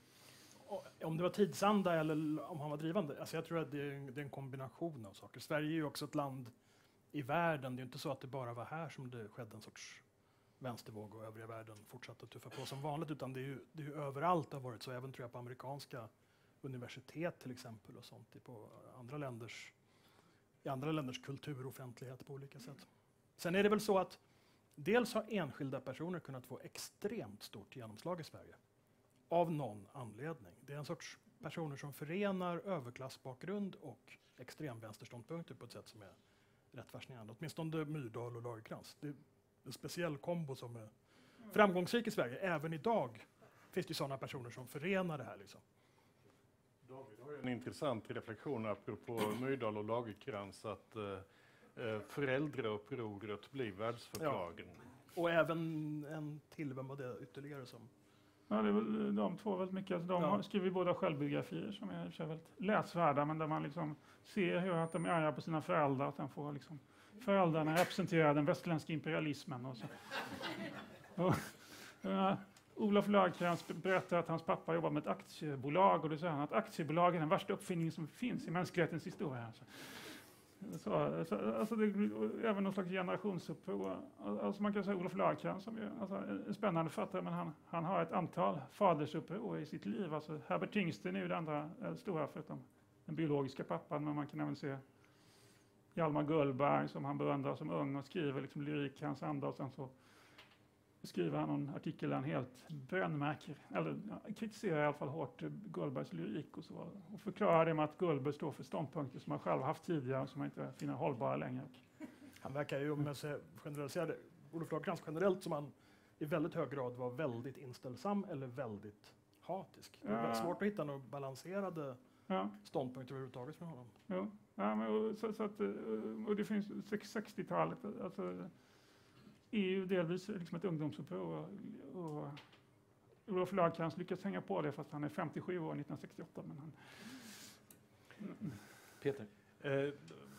Om det var tidsanda eller om han var drivande? Alltså jag tror att det är, det är en kombination av saker. Sverige är ju också ett land i världen. Det är inte så att det bara var här som det skedde en sorts vänstervåg och övriga världen fortsatte att tuffa på som vanligt utan det är ju, det är ju överallt det har varit så, även tror jag på amerikanska universitet till exempel och sånt på andra länders, i andra länders kulturoffentlighet på olika sätt. Sen är det väl så att dels har enskilda personer kunnat få extremt stort genomslag i Sverige av någon anledning. Det är en sorts personer som förenar överklassbakgrund och extremvänsterståndpunkter på ett sätt som är rätt fascinerande. Åtminstone Myrdal och Lagercrantz. Det en speciell kombo som är framgångsrik i Sverige. Även idag finns det sådana personer som förenar det här. Liksom. David har en intressant reflektion apropå Myrdal och Lagercrantz att eh, föräldraupproret blir världsförklaringen. Ja. Och även en till, vem var det ytterligare som? Ja, det är väl de två väldigt mycket. Alltså, de ja. har skrivit båda självbiografier som är, är väldigt läsvärda men där man liksom ser hur att de är arga på sina föräldrar och sen får liksom föräldrarna representerar den västerländska imperialismen. Och så. Och, uh, Olof Lagercrantz berättar att hans pappa jobbar med ett aktiebolag och då säger han att aktiebolag är den värsta uppfinningen som finns i mänsklighetens historia. Alltså. Så, så, alltså det, även någon slags generationsuppror. Alltså man kan säga Olof Lagercrantz som är alltså, en spännande författare men han, han har ett antal fadersuppror i sitt liv. Alltså, Herbert Tingsten är ju det andra äh, stora förutom den biologiska pappan men man kan även se Hjalmar Gullberg som han beundrar som ung och skriver liksom lyrik i hans anda och sen så skriver han en artikel där han helt brännmärker, eller ja, kritiserar i alla fall hårt Gullbergs lyrik och så och förklarar det med att Gullberg står för ståndpunkter som han själv haft tidigare och som han inte finner hållbara längre. Han verkar ju, om jag säger generaliserade, Olof Lagercrantz generellt som han i väldigt hög grad var väldigt inställsam eller väldigt hatisk. Det är väldigt svårt att hitta några balanserade ja. ståndpunkter överhuvudtaget från honom. Ja. Ja, men, och, så, så att, och det finns sextiotalet, alltså är ju delvis liksom ett ungdomsuppror och, och Olof Lagercrantz lyckas hänga på det fast han är femtiosju år nittonhundrasextioåtta. Men han... Mm. Peter? Eh,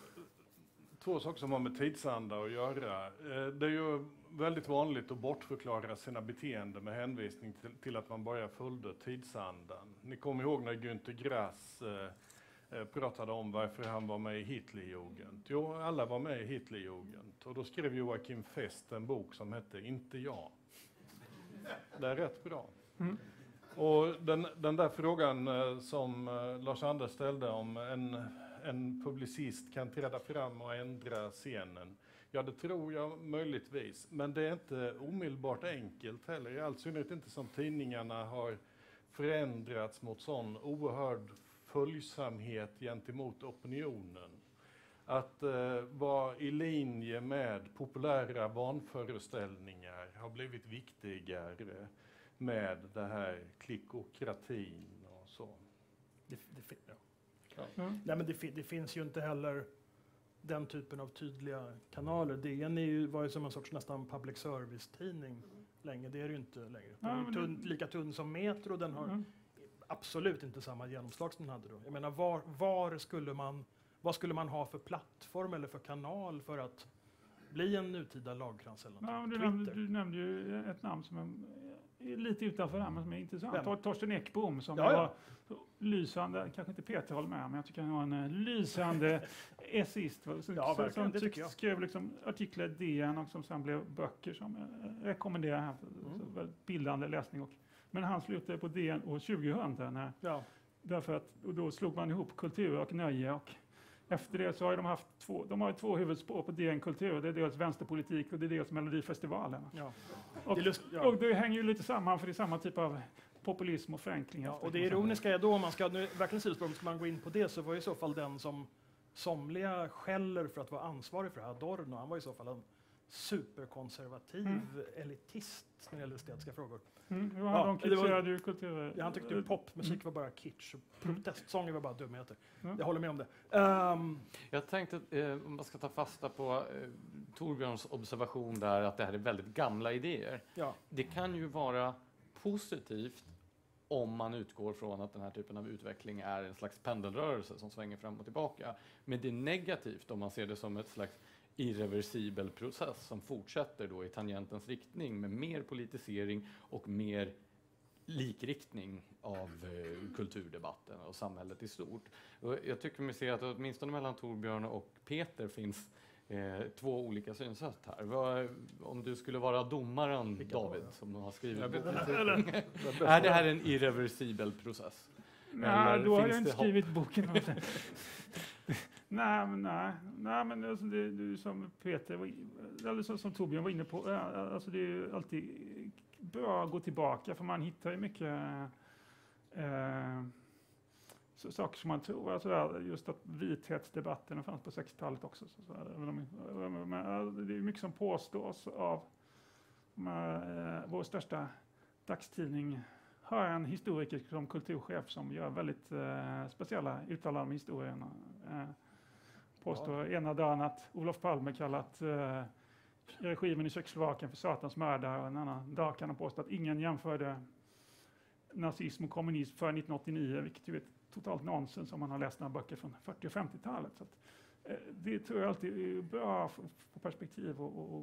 två saker som har med tidsanda att göra. Eh, det är ju väldigt vanligt att bortförklara sina beteenden med hänvisning till, till att man bara följde tidsandan. Ni kommer ihåg när Günter Grass eh, pratade om varför han var med i Hitlerjugend. Jo, alla var med i Hitlerjugend. Och då skrev Joakim Fest en bok som hette Inte jag. Det är rätt bra. Mm. Och den, den där frågan som Lars-Anders ställde om en, en publicist kan träda fram och ändra scenen. Ja, det tror jag möjligtvis. Men det är inte omedelbart enkelt heller. I all synnerhet inte som tidningarna har förändrats mot sån oerhörd följsamhet gentemot opinionen. Att eh, vara i linje med populära vanföreställningar har blivit viktigare med det här klickokratin och så. Det, det, ja. Ja. Mm. Nej, men det, det finns ju inte heller den typen av tydliga kanaler. D N är ju, var ju som en sorts nästan public service-tidning länge. Det är det ju inte längre. Den är ju tunn, lika tunn som Metro. Den har mm. absolut inte samma genomslag som den hade då. Jag menar, var, var skulle man, vad skulle man ha för plattform eller för kanal för att bli en nutida lagkrans eller något? Ja, du, nämnde, du nämnde ju ett namn som är, är lite utanför det här, men som är intressant. Vem? Torsten Ekbom som ja, ja. var lysande, kanske inte Peter håller med, men jag tycker han var en lysande essist. Som, ja, som, som det tycker jag. skrev liksom artiklar i D N och som sen blev böcker som jag rekommenderar här för mm. väldigt bildande läsning. Och, men han slutade på D N år tjugohundra. När, ja. Därför att, och då slog man ihop kultur och nöje. Och efter det så har de haft två, de har två huvudspår på D N Kultur. Det är dels vänsterpolitik och det är dels Melodifestivalen. Ja. Och, det lust, ja. och det hänger ju lite samman för det är samma typ av populism och förenkling. Ja, och det ironiska är då, om man ska nu, verkligen sidospår, ska man gå in på det, så var i så fall den som somliga skäller för att vara ansvarig för det här, Adorno, han var i så fall en superkonservativ mm. elitist när det gäller estetiska frågor. Mm. Ja, ja, de kritiserade ju kultur. Ja, han tyckte ju popmusik mm. var bara kitsch och protestsånger var bara dumheter. Mm. Jag håller med om det. Um, jag tänkte eh, om man ska ta fasta på eh, Torbjörns observation där, att det här är väldigt gamla idéer. Ja. Det kan ju vara positivt om man utgår från att den här typen av utveckling är en slags pendelrörelse som svänger fram och tillbaka. Men det är negativt om man ser det som ett slags irreversibel process som fortsätter då i tangentens riktning med mer politisering och mer likriktning av eh, kulturdebatten och samhället i stort. Och jag tycker mig se att åtminstone mellan Torbjörn och Peter finns eh, två olika synsätt här. Vad, om du skulle vara domaren, Vilka David, som har skrivit boken. Är det här en irreversibel process? Nej, då har jag inte skrivit boken. nej, men, nej, nej, men alltså det, det som Peter var, eller som, som Torbjörn var inne på, alltså det är ju alltid bra att gå tillbaka, för man hittar ju mycket eh, så, saker som man tror. Alltså just att vithetsdebatten fanns på sextiotalet också. Så, så, men, det är mycket som påstås av med, vår största dagstidning. Har en historiker som kulturchef som gör väldigt eh, speciella uttalanden om historien. Eh, påstår ja. ena dagen att Olof Palme kallat eh, regimen i Tjeckoslovakien för satans mördare, och en annan dag kan han påstå att ingen jämförde nazism och kommunism för nittonhundraåttionio, vilket ju är totalt nonsens om man har läst några böcker från fyrtio- och femtiotalet. Så att, eh, det tror jag alltid är bra för, för perspektiv och, och, och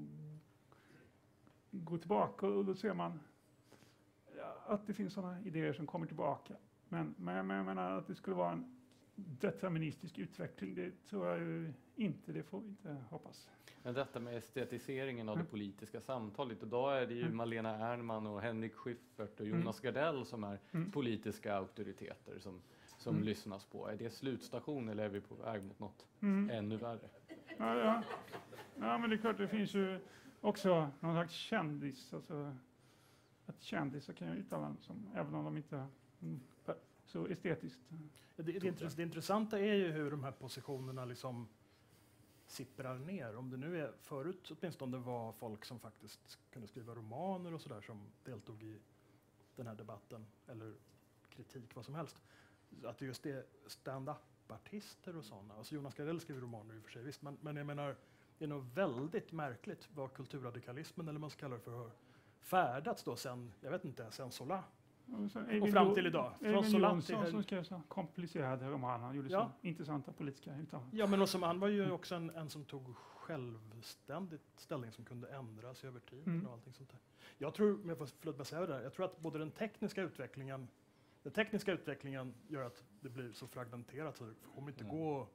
gå tillbaka, och då ser man att det finns sådana idéer som kommer tillbaka. Men, men, men jag menar att det skulle vara en deterministisk utveckling, det tror jag ju inte, det får vi inte hoppas. Men detta med estetiseringen av mm. det politiska samtalet, idag är det ju mm. Malena Ernman och Henrik Schyffert och Jonas mm. Gardell som är mm. politiska auktoriteter som, som mm. lyssnas på. Är det slutstation eller är vi på väg mot något mm. ännu värre? Ja, ja. ja, men det är klart, det finns ju också någon slags kändis, alltså att kändisar kan ju uttala som, även om de inte mm, så estetiskt. Det, det, det, det intressanta är ju hur de här positionerna liksom sipprar ner. Om det nu är förut åtminstone var folk som faktiskt kunde skriva romaner och sådär som deltog i den här debatten, eller kritik, vad som helst. Att det just är stand-up-artister och sådana. Alltså Jonas Gardell skriver romaner i och för sig, visst, men, men jag menar, det är nog väldigt märkligt vad kulturradikalismen, eller man ska kalla det för, har färdats då sen, jag vet inte, sen Zola. Och, och fram till idag. Från Zola till som skrev så komplicerade romaner, han gjorde ja. så intressanta politiska uttalanden. Ja, men också, han var ju mm. också en, en som tog självständigt ställning som kunde ändras över tid mm. och allting sånt där. Jag tror, men jag får säga det där, jag tror att både den tekniska utvecklingen, den tekniska utvecklingen gör att det blir så fragmenterat så det kommer inte mm. gå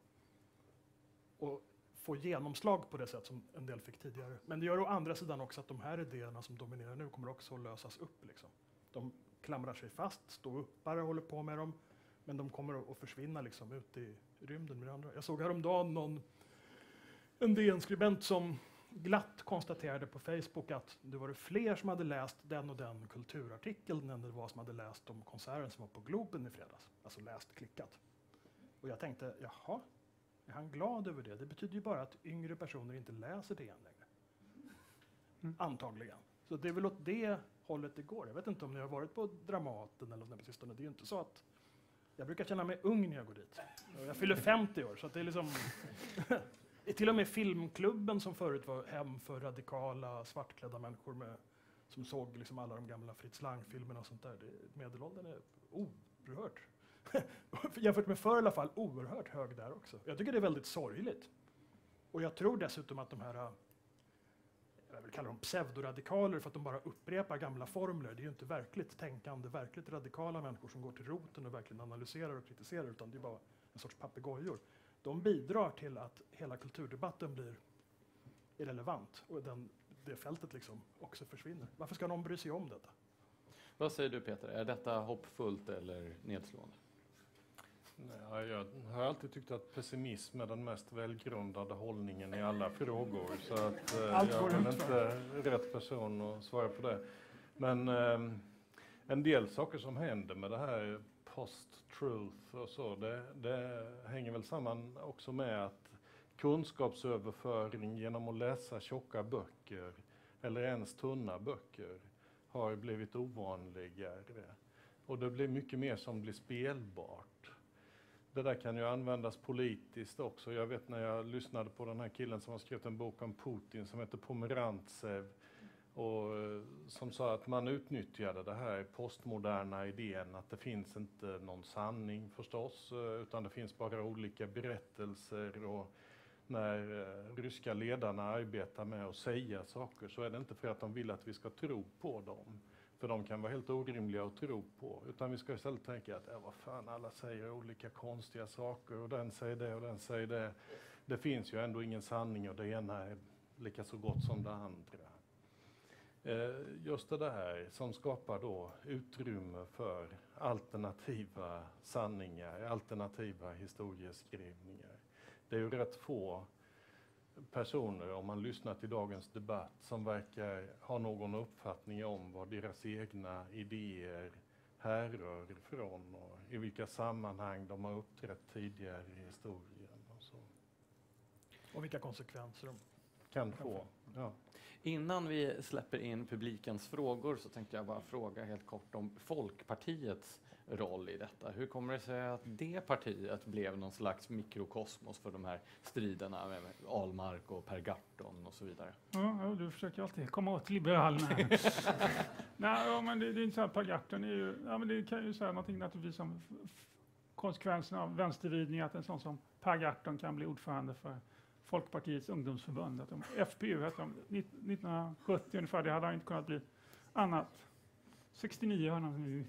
och få genomslag på det sätt som en del fick tidigare. Men det gör å andra sidan också att de här idéerna som dominerar nu kommer också att lösas upp. Liksom. De klamrar sig fast, står uppare och håller på med dem, men de kommer att försvinna liksom, ut i rymden med det andra. Jag såg häromdagen någon, en D N-skribent som glatt konstaterade på Facebook att det var det fler som hade läst den och den kulturartikeln än det var som hade läst om konserten som var på Globen i fredags. Alltså läst, klickat. Och jag tänkte, jaha, är han glad över det? Det betyder ju bara att yngre personer inte läser det än längre. Mm. Antagligen. Så det är väl åt det hållet det går. Jag vet inte om ni har varit på Dramaten eller om det på sistone. Det är ju inte så att jag brukar känna mig ung när jag går dit. Jag fyller femtio år, så att det är liksom Till och med filmklubben som förut var hem för radikala svartklädda människor med, som såg liksom alla de gamla Fritz Lang-filmerna och sånt där. Det, medelåldern är oerhört, jämfört med förr i alla fall, oerhört hög där också. Jag tycker det är väldigt sorgligt. Och jag tror dessutom att de här, jag vill kalla dem pseudoradikaler för att de bara upprepar gamla formler. Det är ju inte verkligt tänkande, verkligt radikala människor som går till roten och verkligen analyserar och kritiserar, utan det är bara en sorts papegojor. De bidrar till att hela kulturdebatten blir irrelevant och den, det fältet liksom också försvinner. Varför ska någon bry sig om detta? Vad säger du Peter, är detta hoppfullt eller nedslående? Nej, jag har alltid tyckt att pessimism är den mest välgrundade hållningen i alla frågor. Så att, eh, Allt jag går är väl ut inte rätt person att svara på det. Men eh, en del saker som händer med det här post-truth och så, det, det hänger väl samman också med att kunskapsöverföring genom att läsa tjocka böcker eller ens tunna böcker har blivit ovanligare. Och det blir mycket mer som blir spelbart. Det där kan ju användas politiskt också. Jag vet när jag lyssnade på den här killen som har skrivit en bok om Putin som heter Pomerantsev och som sa att man utnyttjade det här postmoderna idén att det finns inte någon sanning förstås, utan det finns bara olika berättelser, och när ryska ledarna arbetar med att säga saker så är det inte för att de vill att vi ska tro på dem. För de kan vara helt orimliga att tro på. Utan vi ska istället tänka att, ja, vad fan, alla säger olika konstiga saker och den säger det och den säger det. Det finns ju ändå ingen sanning och det ena är lika så gott som det andra. Eh, just det där som skapar då utrymme för alternativa sanningar, alternativa historieskrivningar. Det är ju rätt få personer, om man lyssnar till dagens debatt, som verkar ha någon uppfattning om vad deras egna idéer härrör ifrån och i vilka sammanhang de har uppträtt tidigare i historien. Och, så. Och vilka konsekvenser de Kan få. Ja. Innan vi släpper in publikens frågor så tänkte jag bara fråga helt kort om Folkpartiets roll i detta. Hur kommer det sig att det partiet blev någon slags mikrokosmos för de här striderna med Ahlmark och Per Gahrton och så vidare? Ja, ja, du försöker alltid komma åt liberalerna. Nej, ja, men det, det är inte så att Per Gahrton är ju, ja, men det kan ju säga någonting naturligtvis om f- f- konsekvensen av vänstervridning, att en sån som Per Gahrton kan bli ordförande för Folkpartiets ungdomsförbund. Att de, F P U hette de nittonhundrasjuttio ungefär, det hade han inte kunnat bli annat. sextionio har han.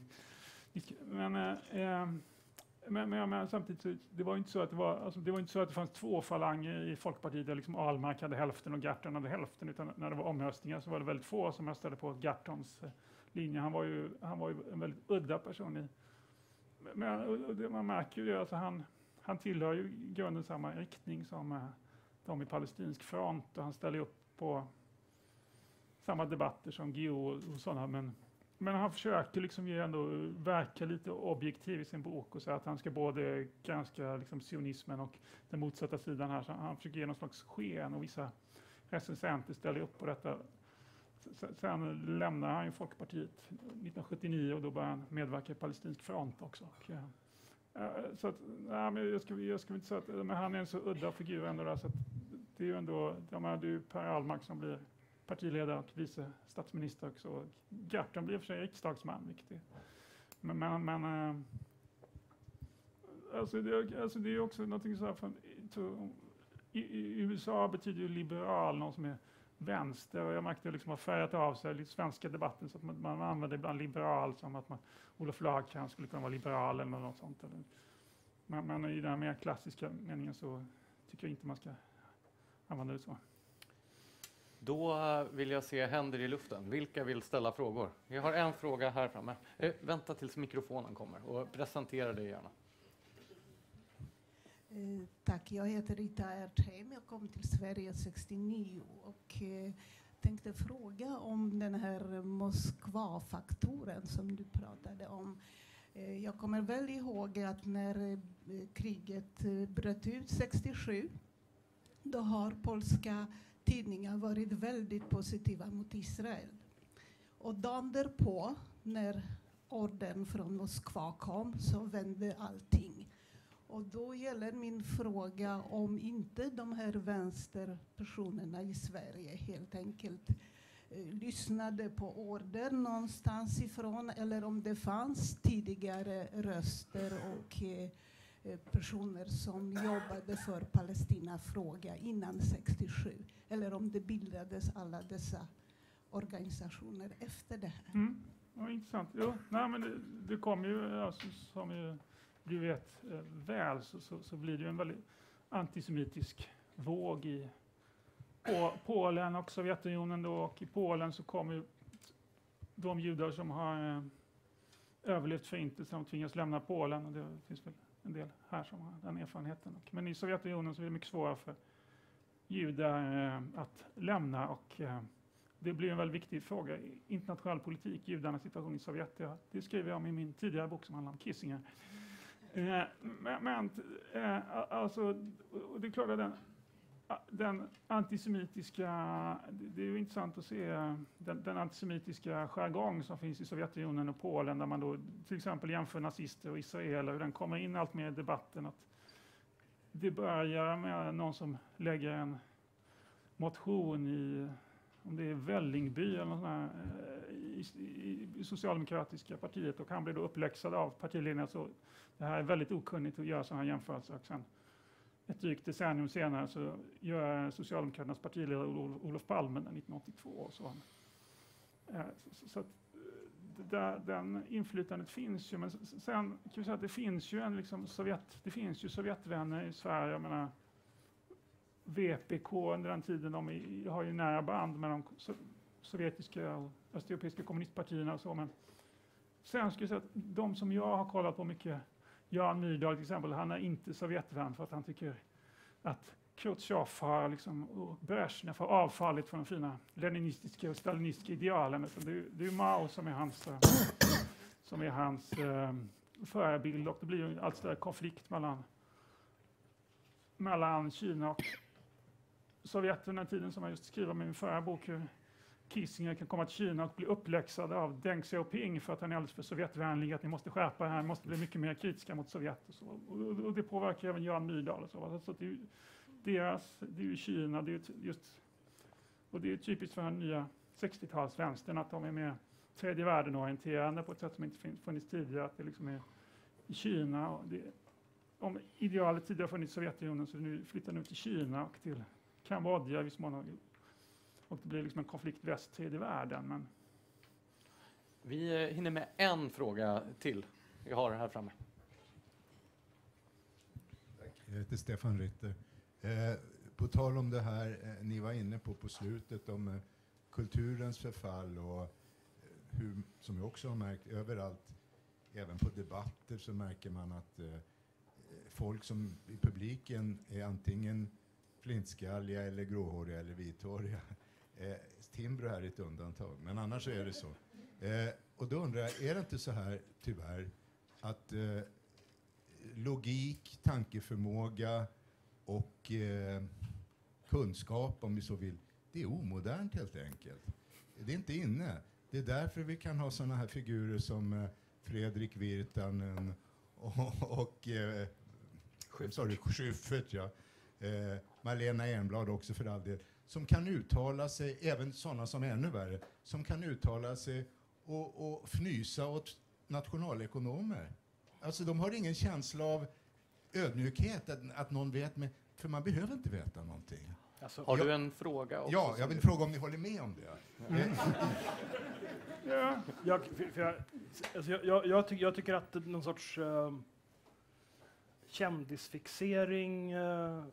Men, eh, men, men, men samtidigt så det var inte så att det var, alltså, det var inte så att det fanns två falanger i Folkpartiet där liksom Ahlmark hade hälften och Gahrton hade hälften, utan när det var omröstningar så var det väldigt få som röstade på Gahrtons eh, linje. Han var ju han var ju en väldigt udda person i. Men och det, man märker ju det, alltså han han tillhör ju i grunden samma riktning som eh, de i palestinsk front, och han ställer upp på samma debatter som Guillou och, och sådana, men Men han försöker liksom ju ändå verka lite objektiv i sin bok och säga att han ska både granska liksom sionismen och den motsatta sidan här. Så han försöker ge någon slags sken, och vissa recensenter ställer upp på detta. Sen lämnar han ju Folkpartiet nittonhundrasjuttionio och då börjar han medverka i palestinsk front också. Och, ja. Så att, nej, men jag ska, jag ska inte säga att men han är en så udda figur ändå där, så att det är ju ändå, de är ju Per Ahlmark som blir partiledare och vice statsminister också. Gahrton blir för sig riksdagsman, vilket är. Men, men, men äh, alltså, det, alltså det är också någonting så här från, to, i, i U S A betyder ju liberal någon som är vänster, och jag märkte liksom har färgat av sig i svenska debatten så att man, man använder ibland liberal som att man, Olof Lagercrantz skulle kunna vara liberal eller något sånt. Eller. Men, men i den mer klassiska meningen så tycker jag inte man ska använda det så. Då vill jag se händer i luften. Vilka vill ställa frågor? Jag har en fråga här framme. Eh, vänta tills mikrofonen kommer och presentera dig gärna. Eh, tack, jag heter Rita Erdheim. Jag kom till Sverige sextionio och eh, tänkte fråga om den här Moskva-faktoren som du pratade om. Eh, jag kommer väl ihåg att när eh, kriget eh, bröt ut sextiosju, då har polska tidningar varit väldigt positiva mot Israel. Och dagen därpå, när orden från Moskva kom, så vände allting. Och då gäller min fråga om inte de här vänsterpersonerna i Sverige helt enkelt eh, lyssnade på order någonstans ifrån, eller om det fanns tidigare röster och eh, personer som jobbade för Palestinafråga innan sextiosju, eller om det bildades alla dessa organisationer efter det här. Mm. Ja, intressant. Jo, nej, men det, det kommer ju, alltså, som ju, du vet eh, väl, så, så, så blir det ju en väldigt antisemitisk våg i på, Polen och Sovjetunionen då, och i Polen så kommer ju de judar som har eh, överlevt förintelsen och tvingas lämna Polen, och det finns väl en del här som har den erfarenheten. Och, men i Sovjetunionen så är det mycket svårare för judar eh, att lämna, och eh, det blir en väldigt viktig fråga i internationell politik, judarnas situation i Sovjet. Ja, det skriver jag om i min tidigare bok som handlar om Kissinger. Eh, men men eh, alltså, och det är klart att den, den antisemitiska, det är ju intressant att se den, den antisemitiska jargong som finns i Sovjetunionen och Polen, där man då till exempel jämför nazister och israeler, hur den kommer in allt mer i debatten. Att det börjar med någon som lägger en motion i, om det är Vällingby eller något sånt här, i, i, i socialdemokratiska partiet, och han blir då uppläxad av partiledningen. Så det här är väldigt okunnigt att göra sådana här jämförelser. Och sen ett drygt decennium senare så gör Socialdemokraternas partiledare Olof Palme nittonhundraåttiotvå. Och så. Så, så att där, den inflytandet finns ju, men sen kan vi säga att det finns ju en liksom Sovjet, det finns ju Sovjetvänner i Sverige. Jag menar, V P K under den tiden, de är, har ju nära band med de so sovjetiska och östeuropeiska kommunistpartierna och så, men sen skulle jag säga att de som jag har kollat på mycket, Jan Myrdal till exempel, han är inte Sovjetvän för att han tycker att Khrushchev har liksom, och Brezhnev har avfallit från de fina leninistiska och stalinistiska idealen. Så det, det är Mao som är hans, som är hans eh, förebild, och det blir ju en allt större konflikt mellan, mellan Kina och Sovjet under den tiden, som jag just skriver om i min förra bok, hur Kissinger kan komma till Kina och bli uppläxad av Deng Xiaoping för att han är alldeles för sovjetvänlig, att ni måste skärpa det här, måste bli mycket mer kritiska mot Sovjet. Och, så. och, och det påverkar även Jan Myrdal. Och så. Så det är ju deras, det är ju Kina, det är just, och det är typiskt för den nya sextiotalsvänstern att de är mer tredje världen orienterade på ett sätt som inte funnits tidigare, att det liksom är i Kina. Och det, om idealet tidigare funnits i Sovjetunionen, så nu flyttar nu till Kina och till Kambodja i viss mån. Och det blir liksom en konflikt väst-tredje världen. Men vi hinner med en fråga till. Vi har här framme. Jag heter Stefan Ritter. Eh, på tal om det här eh, ni var inne på på slutet om eh, kulturens förfall, och eh, hur, som jag också har märkt överallt, även på debatter så märker man att eh, folk som i publiken är antingen flintskalliga eller gråhåriga eller vithåriga. Eh, Timbro här är ett undantag, men annars är det så. Eh, och då undrar jag, är det inte så här tyvärr att eh, logik, tankeförmåga och eh, kunskap, om vi så vill, det är omodernt helt enkelt. Det är inte inne. Det är därför vi kan ha sådana här figurer som eh, Fredrik Virtanen och, och eh, sorry, Schyffert, ja. Eh, Malena Enblad också för all del, som kan uttala sig, även sådana som är ännu värre, som kan uttala sig och, och fnysa åt nationalekonomer. Alltså de har ingen känsla av ödmjukhet, att, att någon vet, med, för man behöver inte veta någonting. Alltså, har jag, du en fråga också? Ja, jag vill fråga om ni håller med om det. Mm. Ja, jag, för, för jag, alltså jag, jag, jag, ty, jag tycker att någon sorts uh, kändisfixering, uh,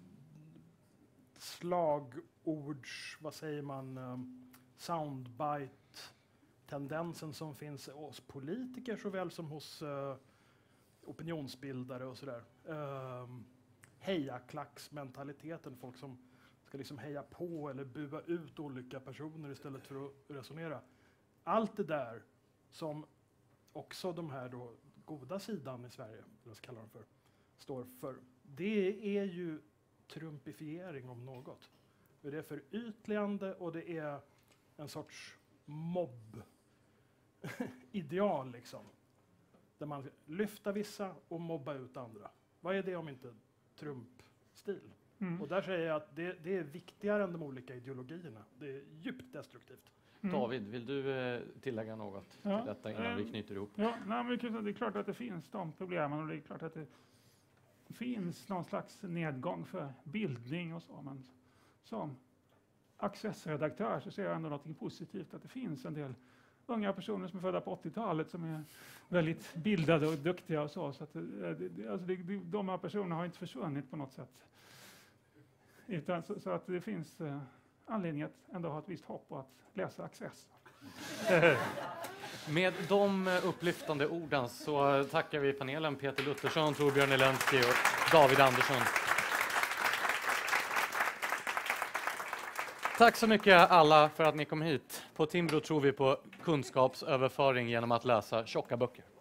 slagords, vad säger man, um, soundbite-tendensen som finns hos politiker såväl som hos uh, opinionsbildare och sådär. Um, hejaklacksmentaliteten, folk som ska liksom heja på eller bua ut olika personer istället för att resonera. Allt det där som också de här då goda sidan i Sverige, eller vad ska kalla dem för, står för, det är ju trumpifiering om något. Det är för ytligande och det är en sorts mobb-ideal liksom. Där man lyfter vissa och mobbar ut andra. Vad är det om inte Trump-stil? Mm. Och där säger jag att det, det är viktigare än de olika ideologierna. Det är djupt destruktivt. Mm. David, vill du eh, tillägga något Ja, till detta innan eh, vi knyter ihop? Ja, nej, men det är klart att det finns de problemen och det är klart att det finns någon slags nedgång för bildning och så. Men som Access-redaktör så ser jag ändå något positivt, att det finns en del unga personer som är födda på åttiotalet som är väldigt bildade och duktiga och så. Så att det, det, alltså det, det, de här personerna har inte försvunnit på något sätt. Utan, så, så att det finns eh, anledning att ändå ha ett visst hopp på att läsa Access. Med de eh, upplyftande orden så tackar vi panelen Peter Luttersson, Torbjörn Elensky och David Andersson. Tack så mycket alla för att ni kom hit. På Timbro tror vi på kunskapsöverföring genom att läsa tjocka böcker.